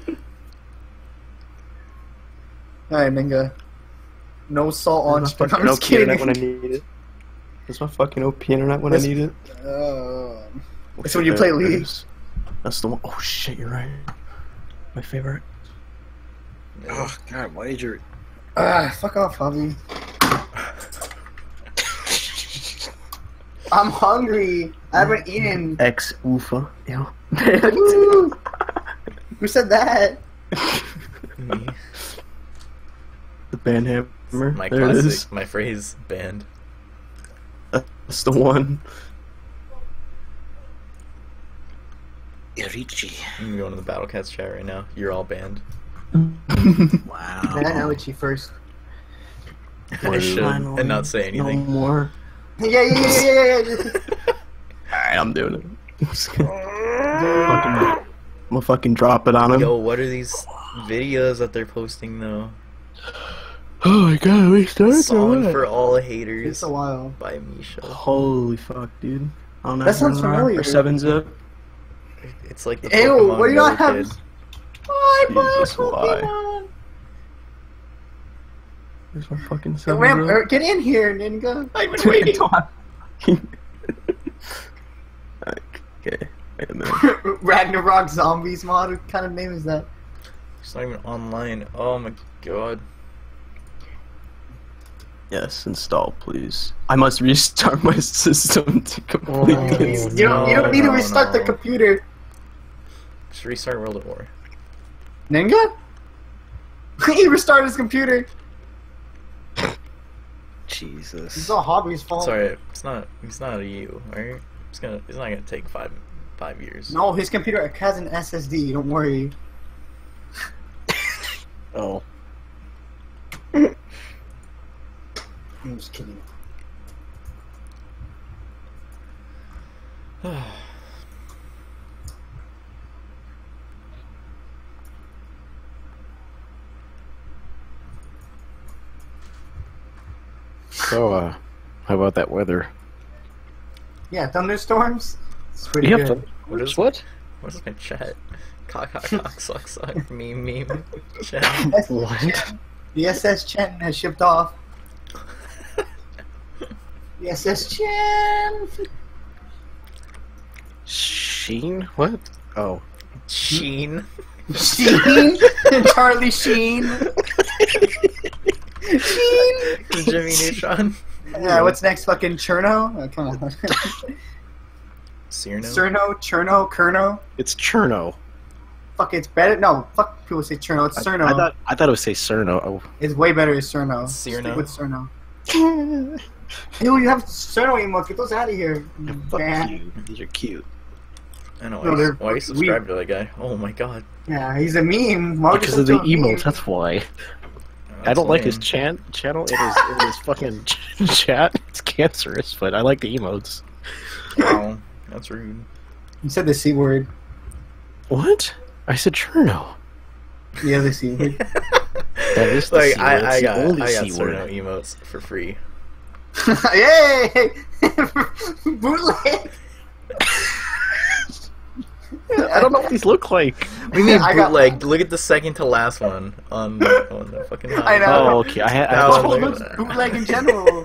Alright, Ninga. No salt on That's my chicken. I'm fucking just OP internet when I kidding. need it. That's my fucking OP internet when I This- need it. It's when you play League. That's the one. Oh shit, you're right. My favorite. Oh god, why did you? Fuck off, Hobby. I'm hungry. I haven't eaten. Ex Ufa. Ew. Woo! Who said that? Me. The band hammer. My there it is. classic, my phrase banned. That's the one. Irichi. I'm going to the Battle Cats chat right now. You're all banned. Wow. I know it's you first. I should and not say anything. No more. Yeah. Alright, I'm doing it. I'm gonna fucking drop it on him. Yo, what are these videos that they're posting though? Oh my god, we started Song for All It's Haters a while. by Misha. Holy fuck, dude. I don't know. That sounds familiar. Or 7-Zip. It's like the Ew, Pokemon what do you Go not have? kid. Oh, I bought Jesus, why? Pokemon. There's my fucking Hey, Ram, 7-Zip. get in here, Ninga. I've been waiting. Okay, wait a minute. Ragnarok Zombies mod. What kind of name is that? It's not even online. Oh my god. Yes, install, please. I must restart my system to complete Oh, this. You don't need to no, restart the no. computer. Just restart World at War. Ninga? He restarted his computer. Jesus. It's all Hobby's fault. Sorry, it's not a you, alright? It's not gonna take five years. No, his computer has an SSD. Don't worry. Oh. I'm just kidding. So, how about that weather? Yeah, thunderstorms. It's pretty Yeah, good. What is what? What is my chat? Cock, cock, cock, suck, suck, meme, chat. What? The SS Chen has shipped off. The SS Chen. Sheen? What? Oh. Sheen. Sheen. Charlie Sheen. Sheen. Jimmy Neutron. Yeah, what's next? Fucking Cherno? Oh, come on. Cyrano. Cerno, Cherno, Kerno. It's Cherno. Fuck, it's better. No, fuck people say Cherno. It's Cerno. I thought it would say Cerno. Oh. It's way better as Cerno. Cyrano. Stick with Cerno. Ew, you have Cerno emotes. Get those out of here. Fuck Man. you. These are cute. I know. No, they're why you subscribe to that guy? Oh my god. Yeah, he's a meme. Why would you Because of the sub to a meme? emotes, that's why. I That's don't like his lame. channel. It is fucking chat. It's cancerous, but I like the emotes. Wow, that's rude. You said the C word. What? I said Cherno. Yeah, the C word. That is the Like C word. It's I the got only I got C word. Cyrano emotes for free. Yay! Bootleg! I don't know what these look like. We mean I got- bootleg. Look at the second to last one on the fucking. I know. Oh, okay. I That had was Toho like- looks bootleg in general.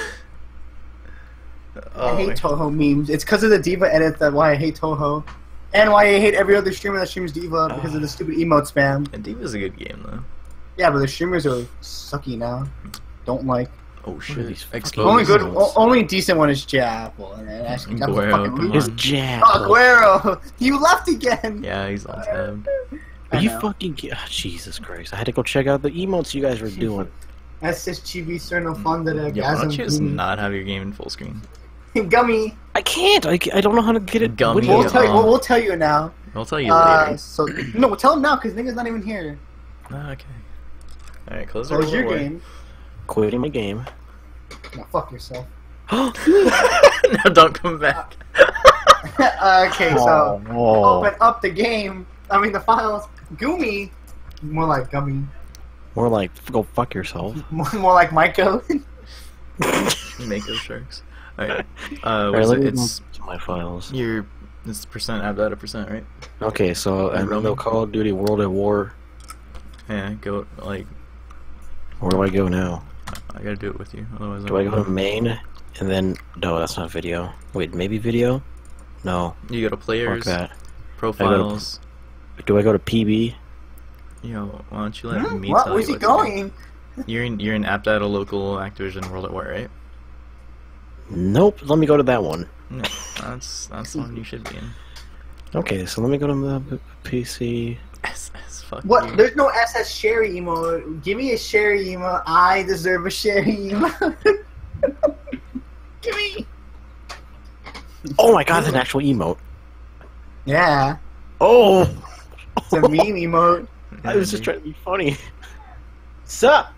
Oh, I hate my- Toho memes. It's because of the Diva edit that why I hate Toho. And why I hate every other streamer that streams Diva because of the stupid emote spam. And Diva's a good game though. Yeah, but the streamers are sucky now. Don't like. Oh are shit! these fucking Exposed. Only good, emotes. only decent one is Japple. And that's a Guero, fucking come loser. His on. jab. Oh, Guero! You left again! Yeah, he's on tab. Are I you know. fucking Jesus Christ! I had to go check out the emotes you guys were doing. That's just Chibi Cerno Fonda de Yeah, why don't you just Gasm. not have your game in full screen? Gummy! I can't. I don't know how to get it. Gummy. What do We'll you- tell you, Oh. we'll tell you now. I'll tell you later. So no, tell him now because nigga's not even here. Oh, okay. All right, close Close the your door. game. Quitting my game. No, fuck yourself. No, don't come back. Okay, so Oh. open up the game. I mean the files. Gumi. More like Gummy. More like go fuck yourself. More like Maiko. Mako sharks. All right. Alright, What is let it? me It's go to my files. it's percent app data percent, right? Okay, so I'm in the Call of Duty World at War. Yeah. Go like Where do I go now? I gotta do it with you, otherwise. Do I go to main and then no, that's not video. Wait, maybe video? No, You go to fuck players, that. profiles. Do I go to PB? Yo, why don't you let me What? tell Where's you he what to do? going? You're in app data local Activision World at War, right? Nope. Let me go to that one. No, that's the one you should be in. Okay, so let me go to the PC. SS, fuck What? you. There's no SS Sherry emote. Give me a Sherry emote. I deserve a Sherry emote. Give me. Oh my god, that's an actual emote. Yeah, Oh! it's a meme emote. I was just trying to be funny. Sup?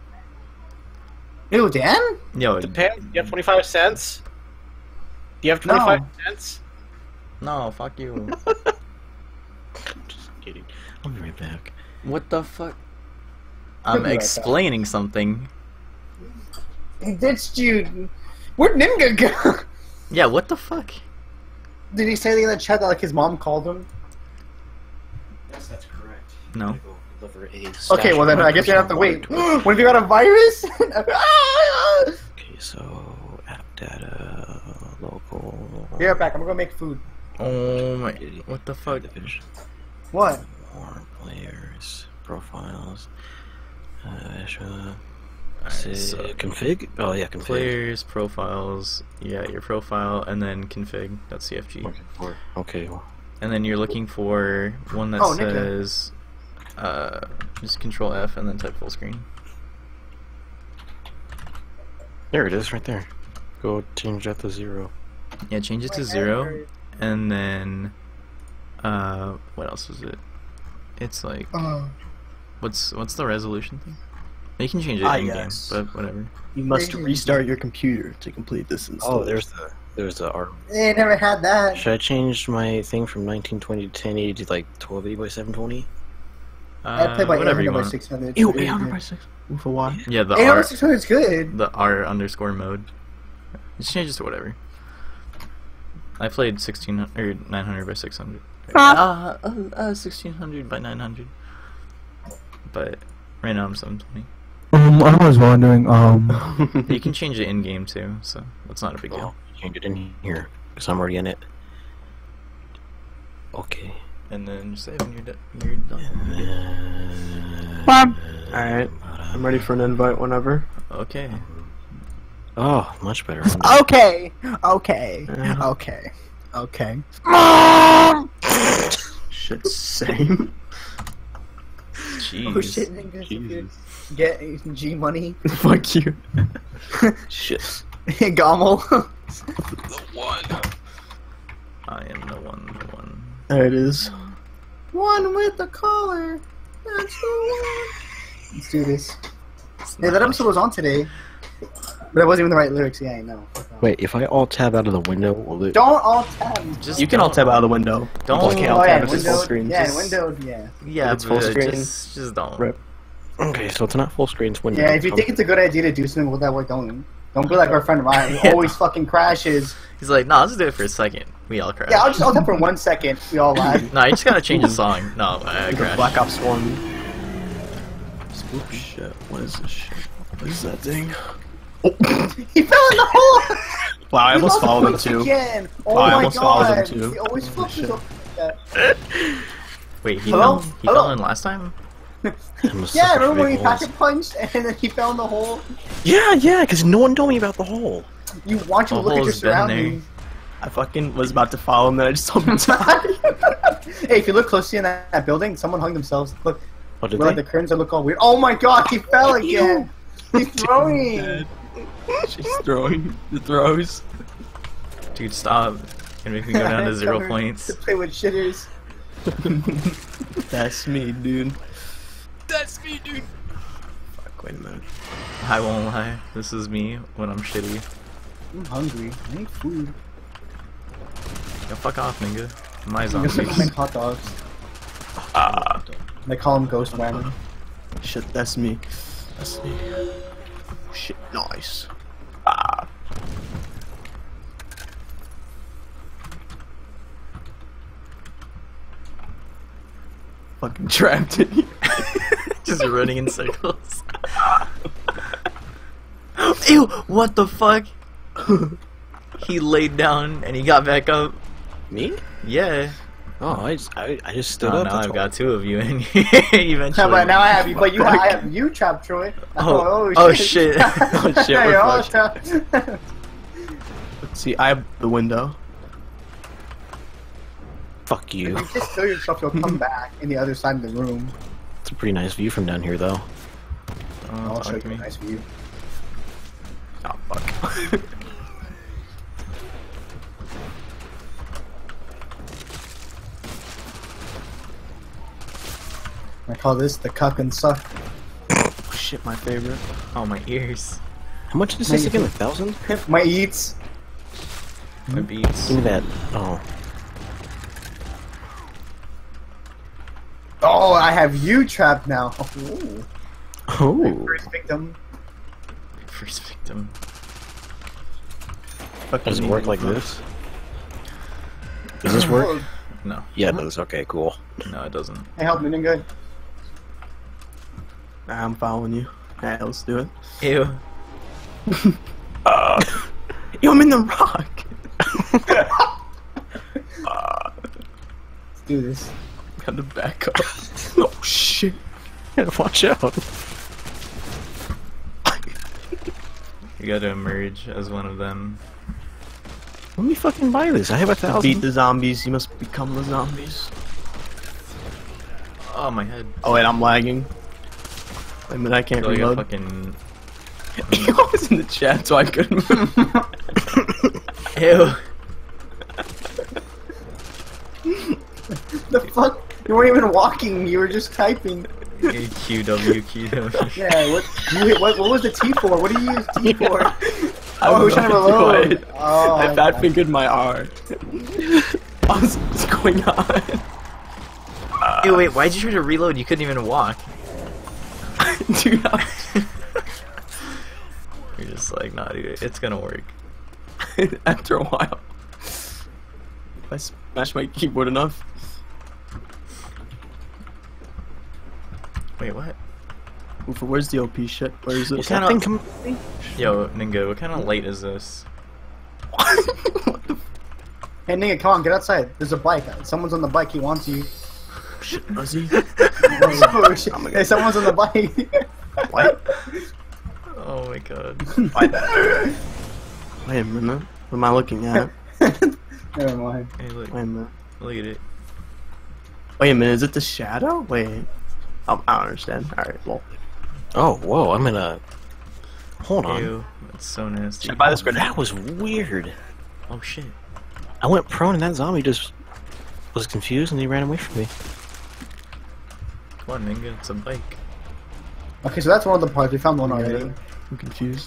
Ew, Dan? Yo, Depends. Do you have 25 cents? Do you have No. 25 cents? no, fuck you. Just kidding. I'll be right back. What the fuck? I'll I'm be right back. explaining something. He ditched you. Where'd Ninga go? Yeah, what the fuck? Did he say anything in the chat that like his mom called him? Yes, that's correct. No. Okay, well then I guess you have to wait. What if you got a virus? Okay, so app data, local. Be right back. I'm gonna go make food. Oh my, what the fuck? Division. What? More players, profiles. Alright, so Config? Oh yeah, config. players, profiles, yeah, your profile, and then config, that's CFG. Okay. Well, And then you're looking for one that Oh, Nick. says, just control F and then type full screen. there it is, right there. Go change that to 0. Yeah, change it to 0, and then, what else is it? It's like, What's the resolution thing? You can change it Ah, in game, yes. but whatever. You must restart your computer to complete this install. Oh, there's the art. They never had that. Should I change my thing from 1920 to 1080 to like 1280 by 720? I play by whatever 800 you by want. 600. Ew, 800 by 6. For why? Yeah, the 800 by R 600 is good. the R underscore mode. Just change it to whatever. I played 1600 or 900 by 600. 1600 by 900. But right now I'm 720. I was wondering, You can change it in game too, so that's not a big deal. Oh, change it in here because I'm already in it. Okay. And then just save when you're done. Alright, I'm ready for an invite whenever. Okay. Oh, much better. Okay. Okay. Yeah. Okay. Okay. Shit, same. Jeez. Oh shit, nigga. Jesus. Get G money. Fuck you. Shit. Gommel. I am the one. There it is. One with the collar. That's the one. Let's do this. Hey, that episode was on today. But it wasn't even the right lyrics. Yeah, I know. Wait, if I alt tab out of the window, will it? Don't alt tab. Just You can all tab out of the window. Don't- You can't Oh alt yeah, tab if it's full Windows. screen. Yeah, Just- Windows. Yeah. Yeah, It's full but screen. Just don't. Rip. Okay, so it's not full screen. It's window. Yeah, if you think it's a good idea to do something with that, don't be like our friend Ryan, who Yeah. always fucking crashes. He's like, nah, let's do it for a second. We all crash. Yeah, I'll just alt tab for 1 second. We all lag. No, you just gotta change the song. No, I crash. Black Ops 1. Oh shit, what is this shit? What is that thing? He fell in the hole. Wow, I He almost lost followed him points too. Again. Oh Wow, I my almost followed him god. too. He always Holy fucks shit. us up like Wait, he Hello? fell. He Hello? fell in last time. that. I'm a Yeah, sucker for remember when he big holes. packet punched and then he fell in the hole? Yeah, because no one told me about the hole. You want to The look at your hole's been there. surroundings. I fucking was about to follow him, then I just told him to. Hey, if you look closely in that building, someone hung themselves. Look, What did where like they? the curtains that look all weird. Oh my god, he fell again. He's throwing. She's throwing the throws. Dude, stop. Gonna make me go down to 0 Tell her points. To play with shitters. That's me, dude. That's me, dude. Fuck, wait a minute. I won't lie. This is me when I'm shitty. I'm hungry. I need food. Yo, fuck off, nigga. My I'm gonna zombies. make hot dogs. They call him Ghost Ramen. Shit, that's me. That's me. Shit, nice. Ah. Fucking trapped in here. Just running in circles. Ew! What the fuck? He laid down and he got back up. Me? Yeah. Oh, I just stood Oh, up. now that's I've all. got two of you and eventually. But now I have you. But you, I have you trapped, Troy. Oh shit. Oh shit, Yeah, we're you're all fucked. trapped. See, I have the window. Fuck you. If you just kill yourself, you'll come back in the other side of the room. It's a pretty nice view from down here, though. Oh, I'll talk show you to a me. nice view. Oh fuck. I call this the cuck and suck. Oh, shit, my favorite. Oh, my ears. How much is this again? 1,000? My eats. My beats. Give me that. Oh. Oh, I have you trapped now. Ooh. Oh. First victim. First victim. Fucking Does it work like fuck. this? Does this work? No. Yeah, it does. Okay, cool. No, it doesn't. Hey, help me, nigga. Nah, I'm following you. Yeah, let's do it. Ew. Yo, I'm in the rock. Let's do this. Got to back up. Oh shit. Yeah, watch out. You gotta emerge as one of them. Let me fucking buy this. I have To 1,000. beat the zombies, you must become the zombies. Oh, my head. Oh wait, I'm lagging. Wait a minute, I I can't feel like a reload. fucking. I was in the chat, so I couldn't. Ew. The fuck? You weren't even walking. You were just typing. QW. Yeah, what was the T for? What do you use T for? I Oh, we're was trying to about do reload. it. Oh, I fat fingered my R. What's going on? Hey, wait, why'd you try to reload? You couldn't even walk. Dude, You're just like, nah, dude, it's gonna work. after a while. If I smash my keyboard enough. Wait, what? Oofa, where's the OP shit? Where is it? Is that thing coming? Yo, Ninga, what kind of light is this? Hey, nigga, come on, get outside. There's a bike. Someone's on the bike. He wants you. Shit, Buzzy? Oh, shit. Hey, someone's on the bike. What? Oh my god. Wait a minute. What am I looking at? Never mind. Hey, look, Wait a minute. look at it. Wait a minute, is it the shadow? Wait. I don't understand. Alright, well. Oh, whoa! I'm in a. Hold on. Ew, that's so nasty. Should I buy this grenade? That was weird. Oh shit. I went prone and that zombie just was confused and he ran away from me. Come on, Ninga, it's a bike. Okay, so that's one of the parts. We found one already. I'm confused.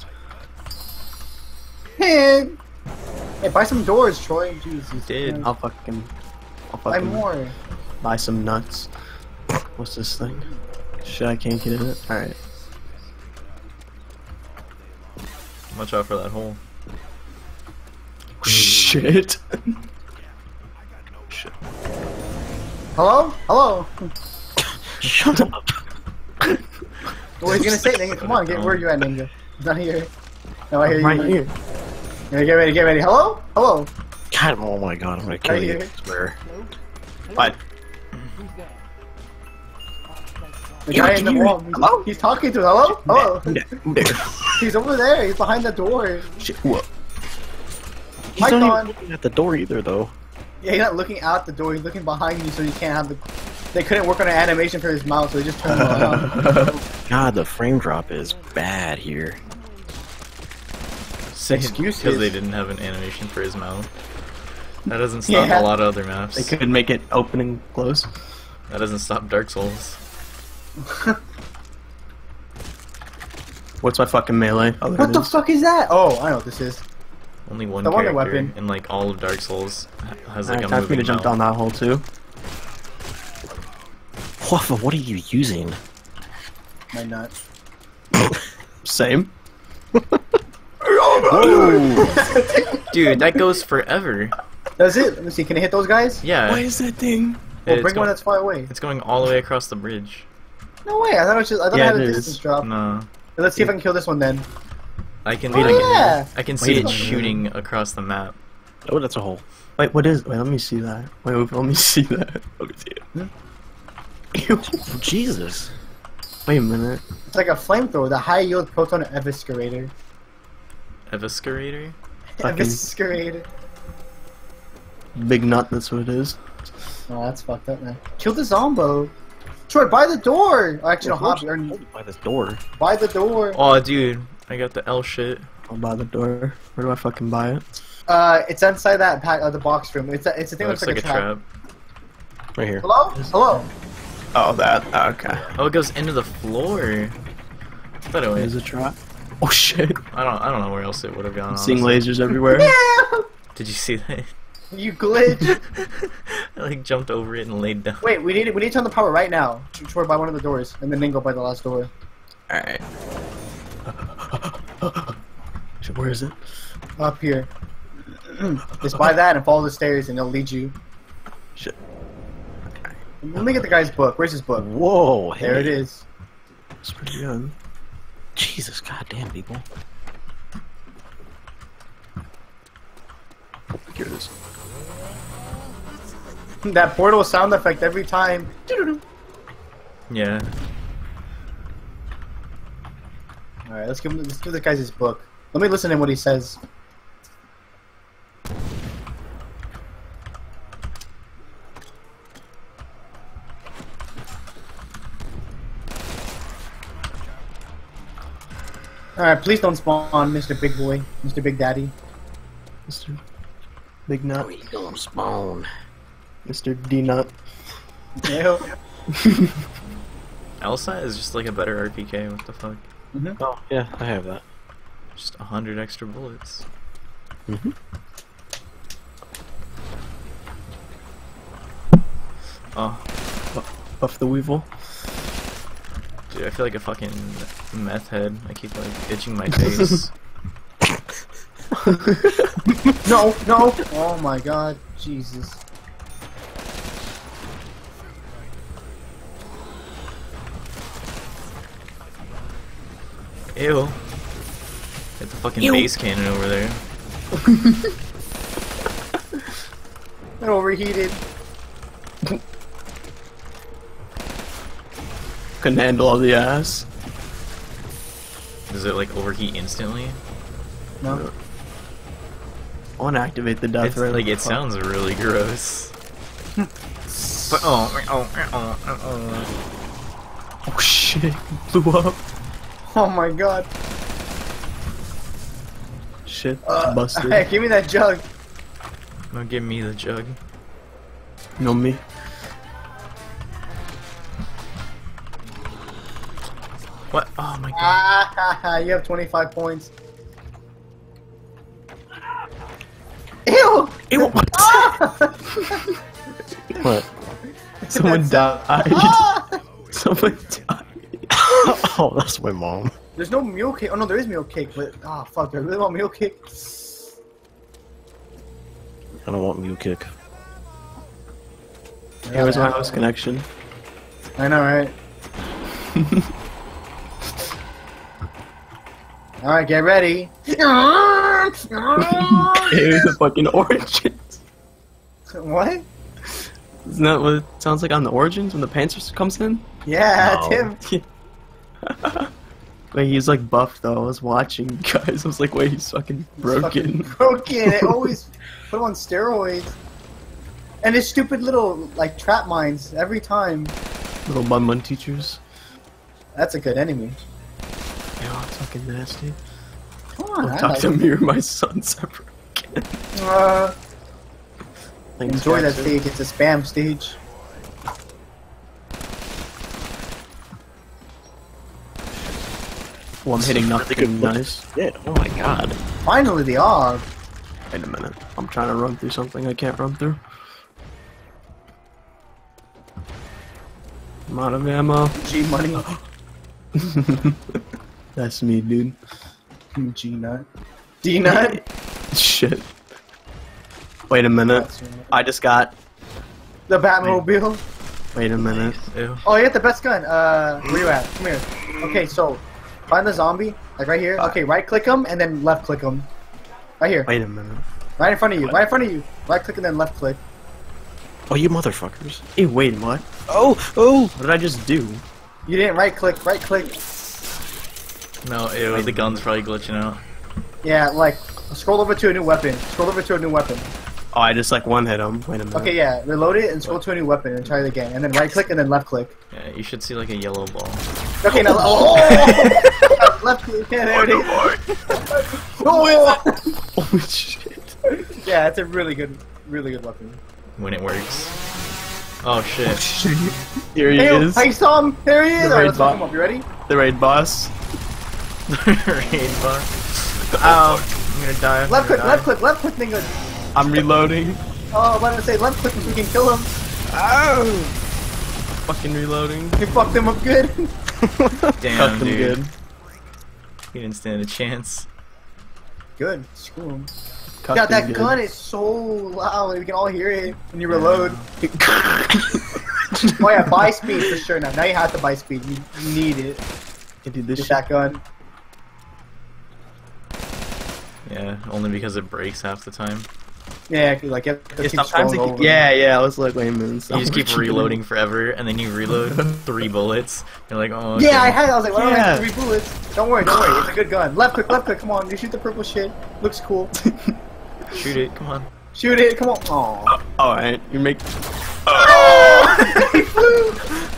Hey, buy some doors, Troy. Jesus. did. Christ. I'll fucking Buy more. buy some nuts. What's this thing? Shit, I can't get in it. Alright. Watch out for that hole. Shit. Hello? Hello? Shut up. What are you gonna say, Ninja? Come on, where are you at, Ninja? He's not here. No, I hear Right you. here. Yeah, get ready, get ready. Hello? Hello? God, oh my god, I'm gonna kill Right you. here. I swear. What? The guy in the wall. Hello? He's talking to us. Hello? Hello? I'm there. He's over there. He's behind the door. Shit, what? He's Mic not on. even looking at the door either, though. Yeah, he's not looking out the door. He's looking behind you so you can't have the... They couldn't work on an animation for his mouth, so they just turned it around. God, the frame drop is bad here. Excuses. Because they didn't have an animation for his mouth. That doesn't stop Yeah. a lot of other maps. They could make it open and close. That doesn't stop Dark Souls. What's my fucking melee? Other What than the this? fuck is that? Oh, I know what this is. Only one The wonder character weapon. in like all of Dark Souls has like Alright, a time for me moving to jump mouth. down that hole too. What are you using? My nut. Same. Dude, that goes forever. That's it. Let me see. Can I hit those guys? Yeah. What is that thing? Well, It's bring one go- that's far away. It's going all the way across the bridge. No way. I thought it was just. I thought Yeah, I had a it is. distance drop. No. Let's see if I can kill this one then. I can Oh, yeah. I can see Wait it a minute. shooting across the map. Oh, that's a hole. Wait, what is? Wait, let me see that. Wait, let me see that. Let me see it. Ew. Oh, Jesus. Wait a minute. It's like a flamethrower. The high yield proton eviscerator. Eviscerator? Fucking- Eviscerator. Big nut. That's what it is. Oh, that's fucked up, man. Kill the zombo. Troy, by the door. Oh, actually, no, Hobby. Or By this door. by the door. Oh, dude. I got the L shit. I'll buy the door. Where do I fucking buy it? It's inside that pack, the box room. It's a thing That that looks like a trap. Right here. Hello? Hello? Oh, that. Okay. Oh, it goes into the floor. I thought it There's was. a trap. Oh shit! I don't know where else it would have gone. I'm seeing honestly. lasers everywhere. Yeah! Did you see that? You glitch. I like jumped over it and laid down. Wait, we need to turn the power right now. Troy, by one of the doors, and then go by the last door. Alright. Shit, where is it? Up here. Just buy that and follow the stairs, and it'll lead you. Shit. Let me get the guy's book. Where's his book? Whoa, hey. There it is. It's pretty good. Jesus, goddamn, people. Here it is. That portal sound effect every time. Yeah. Alright, let's give the guy his book. Let me listen to what he says. Alright, please don't spawn, Mr. Big Boy, Mr. Big Daddy. Mr. Big Nut. We gonna spawn. Mr. D Nut. Ew. Elsa is just like a better RPK. What the fuck? Oh, yeah, I have that. Just 100 extra bullets. Mm-hmm. Oh, Buff the Weevil. dude, I feel like a fucking meth head. I keep like itching my face. No, no! Oh my god, Jesus. Ew. Get the fucking Ew. base cannon over there. It overheated. Couldn't handle all the ass. Does it like overheat instantly? No. I want to activate the death It's, ray. like it sounds really gross. But Oh shit! Blew up. Oh my god. Shit, busted. Hey, give me that jug. no, give me the jug. No me. What? Oh my god. Ah, you have 25 points. Ew! Ew, what? Ah! What? Someone died. Ah! Someone died. Oh, that's my mom. There's no mule cake. Oh no, there is mule cake, but fuck, I really want mule cake. I don't want mule kick. Hey, where's my house connection? I know, right? Alright, get ready. Hey, the fucking Origins. What? Isn't that what it sounds like on the Origins when the Panzer comes in? Yeah, No. Tim. Wait, he's like buffed though. I was watching, guys. I was like, wait, he's fucking broken. Fucking broken. They always put him on steroids. And his stupid little, like, trap mines every time. Little bun teachers. That's a good enemy. Yeah, it's fucking nasty. Come on, I Talk like to it. me or my sons ever again. Thanks, Enjoy that Jackson. stage. It's a spam stage. Well, I'm hitting nothing nice. Yeah, oh my god. Finally, the AUG. Wait a minute. I'm trying to run through something I can't run through. I'm out of ammo. G money. That's me, dude. G nut. D nut. Shit. Wait a minute. I just got. The Batmobile. Wait a minute. Ew. Oh, you got the best gun. Where you at? Come here. Okay, so find the zombie, like right here. Okay, right click him and then left click him. Right here. Wait a minute. Right in front of you. Right in front of you. Right click and then left click. Oh, you motherfuckers. Hey, wait, what? Oh! What did I just do? You didn't right click. Right click. No, ew, the gun's probably glitching out. Yeah, like scroll over to a new weapon. Scroll over to a new weapon. Oh, I just like one hit him. Wait a minute. Okay, yeah. Reload it and scroll to a new weapon and try it again. And then right click and then left click. Yeah, you should see like a yellow ball. Okay, now. Oh! Left click. Yeah, there it is. Oh! Oh shit. Yeah, it's a really good weapon. When it works. Oh shit. Here he Hey, is. I saw him. There he is. The Alright, raid let's fuck bot. him up. You ready? The raid boss. Raid bar. Ow, I'm gonna die. I'm Left gonna click. die. Left click. Left click. Then go. I'm reloading. Oh, I'm about to say left click so we can kill him. Oh! Fucking reloading. You fucked him up good. Damn, Fucked him dude. good. He didn't stand a chance. Good. Screw him. Cucked Yeah, him that good. gun is so loud. We can all hear it when you reload. Oh yeah, buy speed for sure. Now you have to buy speed. You need it. I did this Get shit. that gun. Yeah, only because it breaks half the time. Yeah, 'cause, like you have to Yeah, keep sometimes scrolling it, over. yeah, I was like, wait a minute. You just keep reloading forever, and then you reload 3 bullets. You're like, oh. Yeah, I okay. had it. I was like, why do I have Yeah. 3 bullets? Don't worry. It's a good gun. Left click. Come on. You shoot the purple shit. Looks cool. Shoot it, come on. Shoot it. Come on. Aw. Alright, you make. He flew.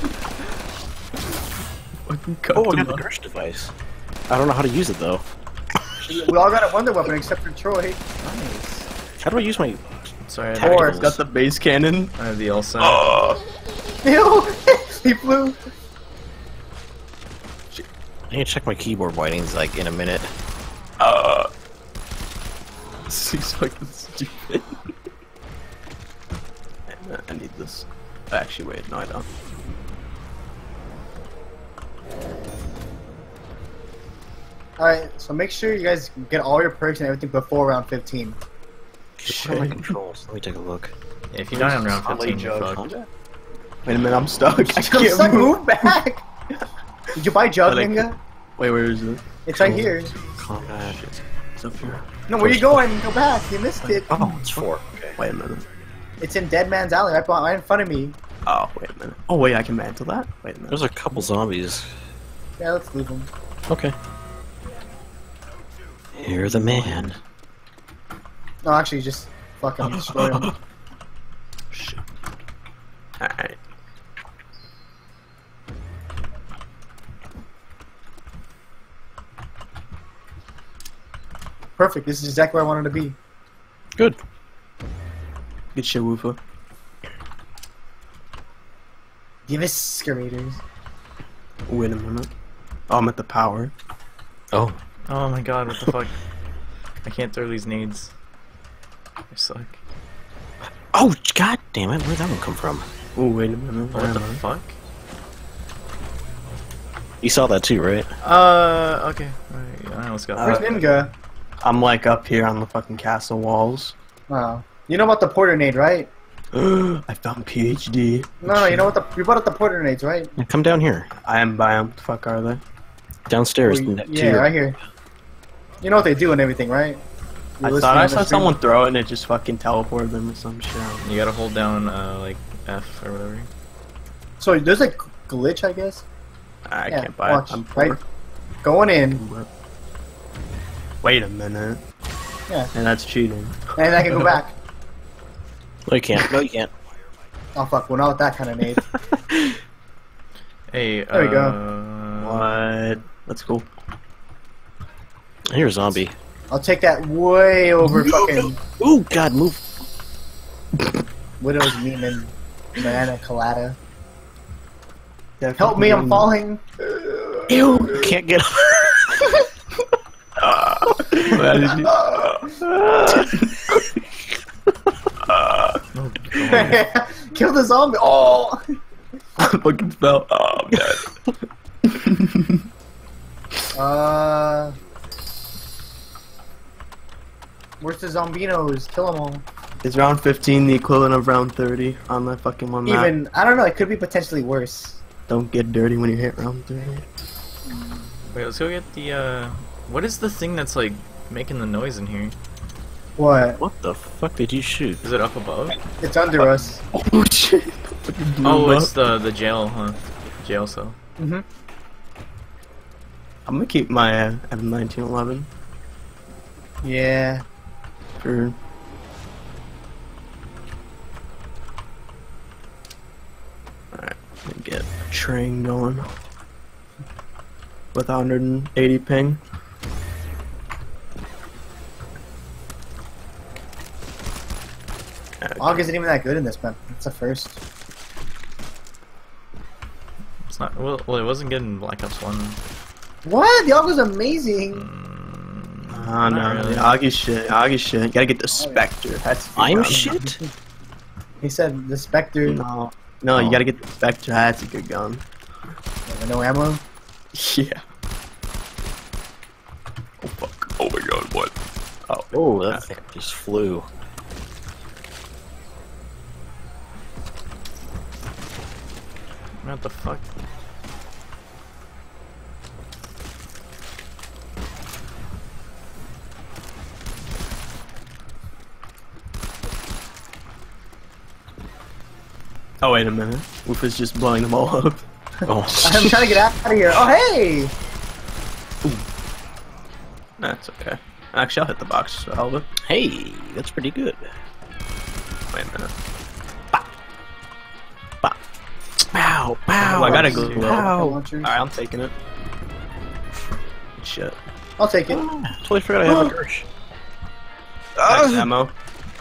Fucking cucked Oh, I him got the up. Gersh device. I don't know how to use it though. We all got a wonder weapon except for Troy. Nice. How do I use my? Sorry, I have, Or- It's got the base cannon. I have the Elsa. Ew. He flew. I need to check my keyboard whitings like in a minute. This is fucking stupid. I need this. Actually, wait, no, I don't. Alright, so make sure you guys get all your perks and everything before round 15. What are my controls? Let me take a look. Yeah, if you die on round 15, you're fucked. Wait a minute, I'm stuck. I I'm can't stuck, move. move back! Did you buy Jug, Like- Ninga? Wait, where is it? It's right here. Combat. It's up here. No, where you going? Go back, you missed it. Oh, it's 4. Okay. Wait a minute. It's in Dead Man's Alley, right in front of me. Oh, wait a minute. Oh, wait, I can mantle that? Wait a minute. There's a couple zombies. Yeah, let's leave them. Okay. You're the man. No, actually, just fucking destroy them. Shit. Alright. Perfect, this is exactly where I wanted to be. Good. Good shit, Woofa. Give us excavators. Wait a minute. Oh, I'm at the power. Oh. Oh my god, what the fuck? I can't throw these nades. I suck. Oh, god damn it. Where'd that one come from? Oh, wait a minute. What the fuck? You saw that too, right? Okay. Alright, I almost got Where's fucked. Ninja? I'm like up here on the fucking castle walls. Oh. You know about the porter nade, right? I found PhD. No, you know what you bought up the porter nades, right? Yeah, come down here. I am by 'em. What the fuck are they? Downstairs. Oh, to yeah, your- right here. You know what they do and everything, right? You I listen thought on I the saw stream. someone throw it and it just fucking teleported them or some shit. You gotta hold down, like, F or whatever. So there's a glitch, I guess. I Yeah, can't buy watch. it. I'm poor. Right, going in, Wait a minute. Yeah. And that's cheating. and I can go back. No, you can't. No, you can't. Oh fuck, we're not with that kind of nade. Hey, There we go. What? That's cool. Here's a zombie. I'll take that way over fucking Ooh, god, move. Widow's meme and banana colada. Yeah, Help me, I'm falling. Ew, can't get up. Why did you- Oh, God. Kill the zombie. Oh. I fucking fell. Oh, I'm dead. Where's the zombinos? Kill them all. Is round 15 the equivalent of round 30 on the fucking one map? Even I don't know. It could be potentially worse. Don't get dirty when you hit round 30. Wait, let's go get the, what is the thing that's, like, making the noise in here? What? What the fuck did you shoot? Is it up above? It's under us. Oh shit! Oh, it's the jail, huh? Jail cell. Mhm. I'm gonna keep my M1911 Yeah. for. Alright, let me get a train going with 180 ping. Aug isn't even that good in this map. It's a first. It's not, well, it wasn't good in Black Ops 1. What? The Aug was amazing. Oh no, Not really. Augie shit, Augie shit. You gotta get the Spectre. That's the I'm problem. shit? He said the Spectre. No, you gotta get the Spectre. That's a good gun. No ammo. Yeah. Oh fuck. Oh my god, what? Oh, Oh, that thing just flew. What the fuck? oh wait a minute. Wolf is just blowing them all up. Oh, I'm trying to get out of here. Oh hey! That's okay. Actually, I'll hit the box for Alba. hey, that's pretty good. Wait a minute. Pow, pow. Oh, I gotta go. Rocket Alright, launchers. I'm taking it. Shit. I'll take it. Totally forgot I have a Gersh. Nice ammo.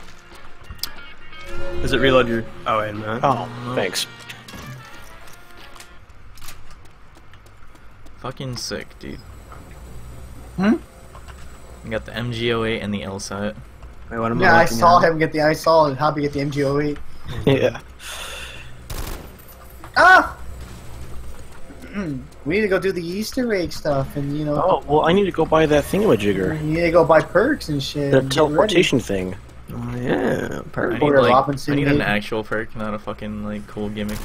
Does it reload your? Oh wait a minute. Oh, thanks. Fucking sick, dude. Hmm? You got the MG08 and the LSAT. Wait, what am Yeah, I looking saw at? him get the. I saw Hobby get the MG08. Yeah. Ah! We need to go do the Easter egg stuff, and you know, Oh, well, I need to go buy that thingamajigger. you need to go buy perks and shit. The and get teleportation thing. Oh, yeah. I Perfect. need, Porter like, Robinson I need an made. actual perk, not a fucking like cool gimmick.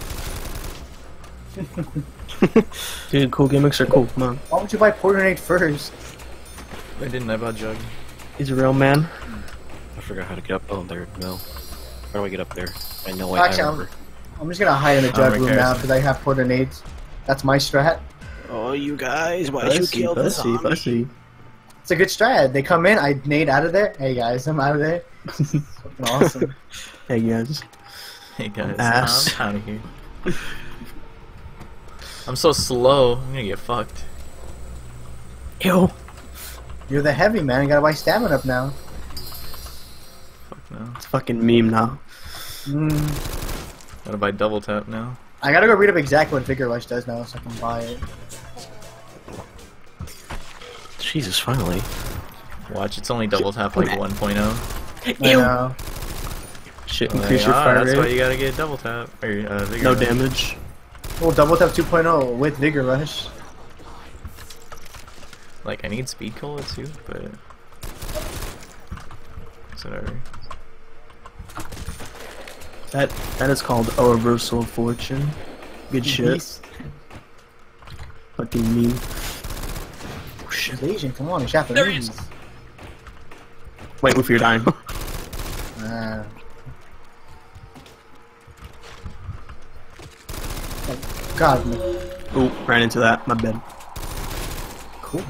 Dude, cool gimmicks are cool. Come on. Why don't you buy Porternate first? I didn't. I bought Jug. He's a real man. I forgot how to get up. Oh, there. No. How do I get up there? I know I Actually, remember. I'm just gonna hide in the Oh, jug room okay. now because I have Porternades. That's my strat. Oh, you guys, why'd you kill the zombie? Pussy. It's a good strat. They come in, I nade out of there. Hey guys, I'm out of there. Fucking awesome. Hey guys. Hey guys, Ass. I'm out of here. I'm so slow. I'm gonna get fucked. Ew. You're the heavy man. You gotta buy stamina up now. Fuck no. It's a fucking meme now. Gotta buy double tap now. I gotta go read up exactly what Vigor Rush does now so I can buy it. Jesus, finally. Watch, it's only double tap like 1.0. I know. Shit, Like, increase your fire that's why rate. you gotta get double tap. Or, Vigor No Rush. damage. Well, double tap 2.0 with Vigor Rush. Like, I need speed cola too, but. It's whatever. That is called a reversal of fortune. Good shit. Fucking meme. Oh, shit. Asian, come on, it's Japanese. Wait, if you're dying. Ah. Oh, God, man. Ooh, ran into that. My bad. Cool.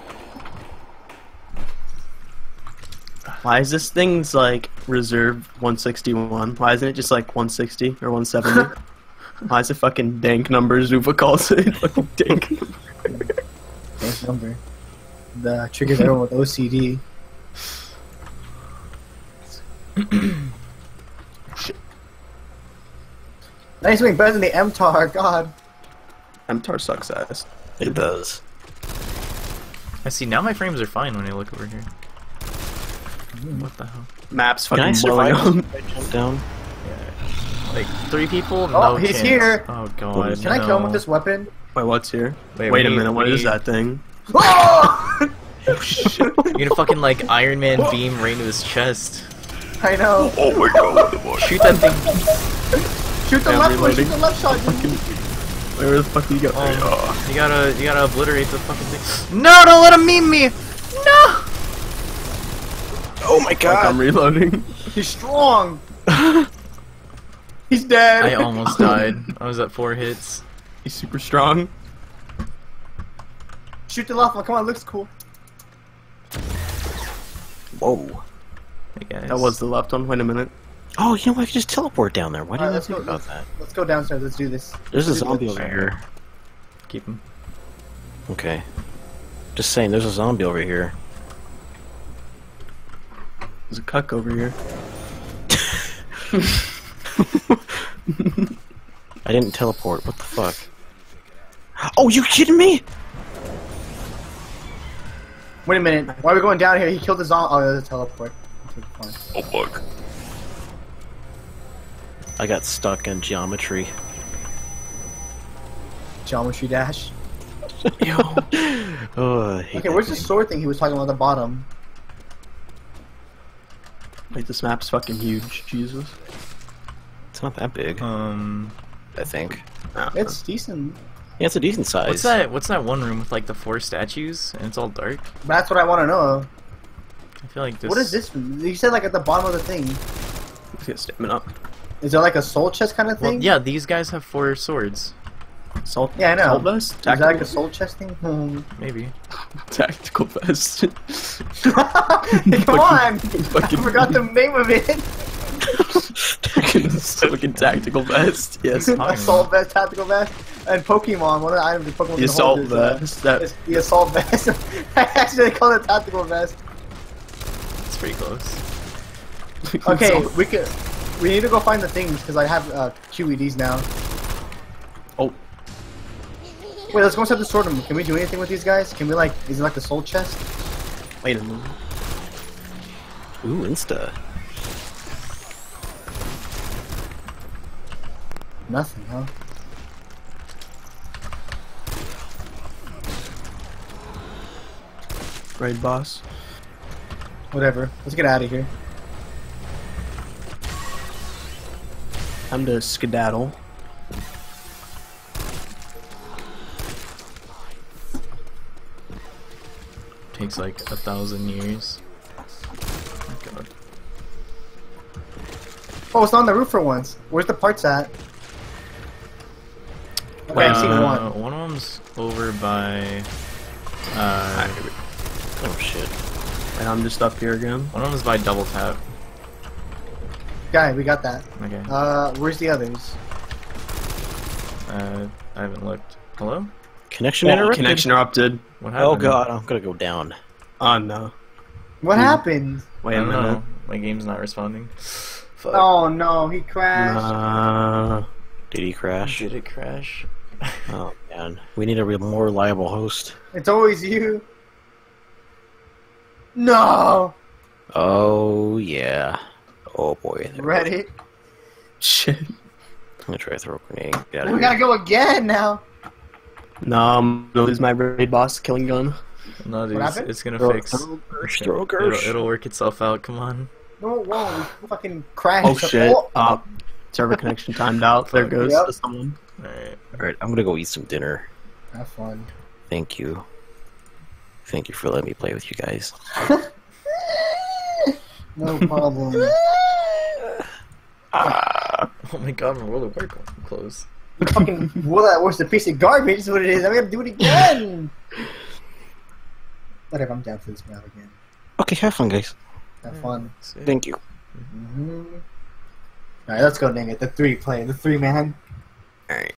Why is this thing's like reserved 161? Why isn't it just like 160 or 170? Why is it fucking dank number? Zufa calls it fucking dank number. Nice number. The triggers everyone with OCD. Shit. Nice wing, better than the MTAR, God. MTAR sucks ass. It does. I see, now my frames are fine when I look over here. What the hell? Maps Can I fucking blowing survive up. if I jump down? Like, 3 people? Oh, No he's chance. here. Oh god, Can I kill him with this weapon? Wait, what's here? Wait, Wait a we minute, what need- is that thing? Oh! You're gonna fucking like Iron Man beam right into his chest. I know. Oh my god. Shoot that thing. Shoot the Yeah, left one, shoot reloading. the left shot. Fucking. Where the fuck do you go? You gotta obliterate the fucking thing. No, don't let him meme me! No! Oh my Like, god. I'm reloading. He's strong. He's dead. I almost died. I was at 4 hits. He's super strong. Shoot the left one. Come on, looks cool. Whoa. Hey guys. That was the left one. Wait a minute. Oh, you know what? I could just teleport down there. Why didn't I let's think go. about that? Let's go downstairs. Let's do this. There's a Let's do zombie this. over here. Keep him. Okay. Just saying, there's a zombie over here. There's a cuck over here. I didn't teleport. What the fuck? Oh, you kidding me? Wait a minute. Why are we going down here? He killed the zombie. Oh, there's a teleport. Okay, fine. Oh fuck. I got stuck in geometry. Geometry dash. Oh, I hate Okay, that where's the game. sword thing he was talking about at the bottom? Wait, this map's fucking huge. Jesus. It's not that big, I think. It's decent. Yeah, it's a decent size. What's that one room with like the 4 statues and it's all dark? That's what I want to know. I feel like this. What is this? You said like at the bottom of the thing. Let's get stamina up. Is there like a soul chest kind of Well, thing? yeah, these guys have 4 swords. Salt. Yeah, I know. Salt vest. Is that like a Tactical, soul chest thing? Maybe. tactical vest. Come on! I Fucking forgot the name of it. fucking tactical vest. Yes. Assault vest, tactical vest, and Pokemon. One of the items the Pokemon The can hold assault is, vest. That is the assault vest. I actually call it tactical vest. It's pretty close. Okay, assault- we need to go find the things because I have QEDs now. Oh. Wait, let's go inside the sword room. Can we do anything with these guys? Can we like? Is it like the soul chest? Wait a minute. Ooh, Insta. Nothing, huh? Raid boss. Whatever. Let's get out of here. Time to skedaddle. Takes like 1,000 years. Oh, God. Oh, it's not on the roof for once. Where's the parts at? Okay, I've seen one. One of them's over by. Oh shit. And I'm just up here again. One of them's by Double Tap. Guy, we got that. Okay. Where's the others? I haven't looked. Hello? Connection Oh, interrupted. connection interrupted. What happened? Oh god, I'm gonna go down. Oh no. What happened? Wait I a don't minute. know. My game's not responding. Fuck. Oh no, he crashed. Did he crash? Did it crash? Oh man, we need a more reliable host. It's always you. No. Oh yeah. Oh boy. Ready? Shit. I'm gonna try to throw a grenade. Get out We of gotta here. go again now. No, I'm gonna lose my raid boss killing gun. No, dude, happened? it's gonna Throw- fix. throw a Gersh, throw a Gersh. It'll work itself out. Come on. No, it won't. We fucking crashed. Oh shit. Server connection timed out. There Fuck. goes Yep. to someone. Alright. Alright, I'm gonna go eat some dinner. Have fun. Thank you. Thank you for letting me play with you guys. No problem. Oh my god, my World of Warcraft closed. Fucking, well, that was a piece of garbage. Is what it is. I'm gonna do it again. Whatever. I'm down for this map again. Okay, have fun, guys. Have fun. Thank you. Mm-hmm. All right, let's go, dang it. The three man. Alright.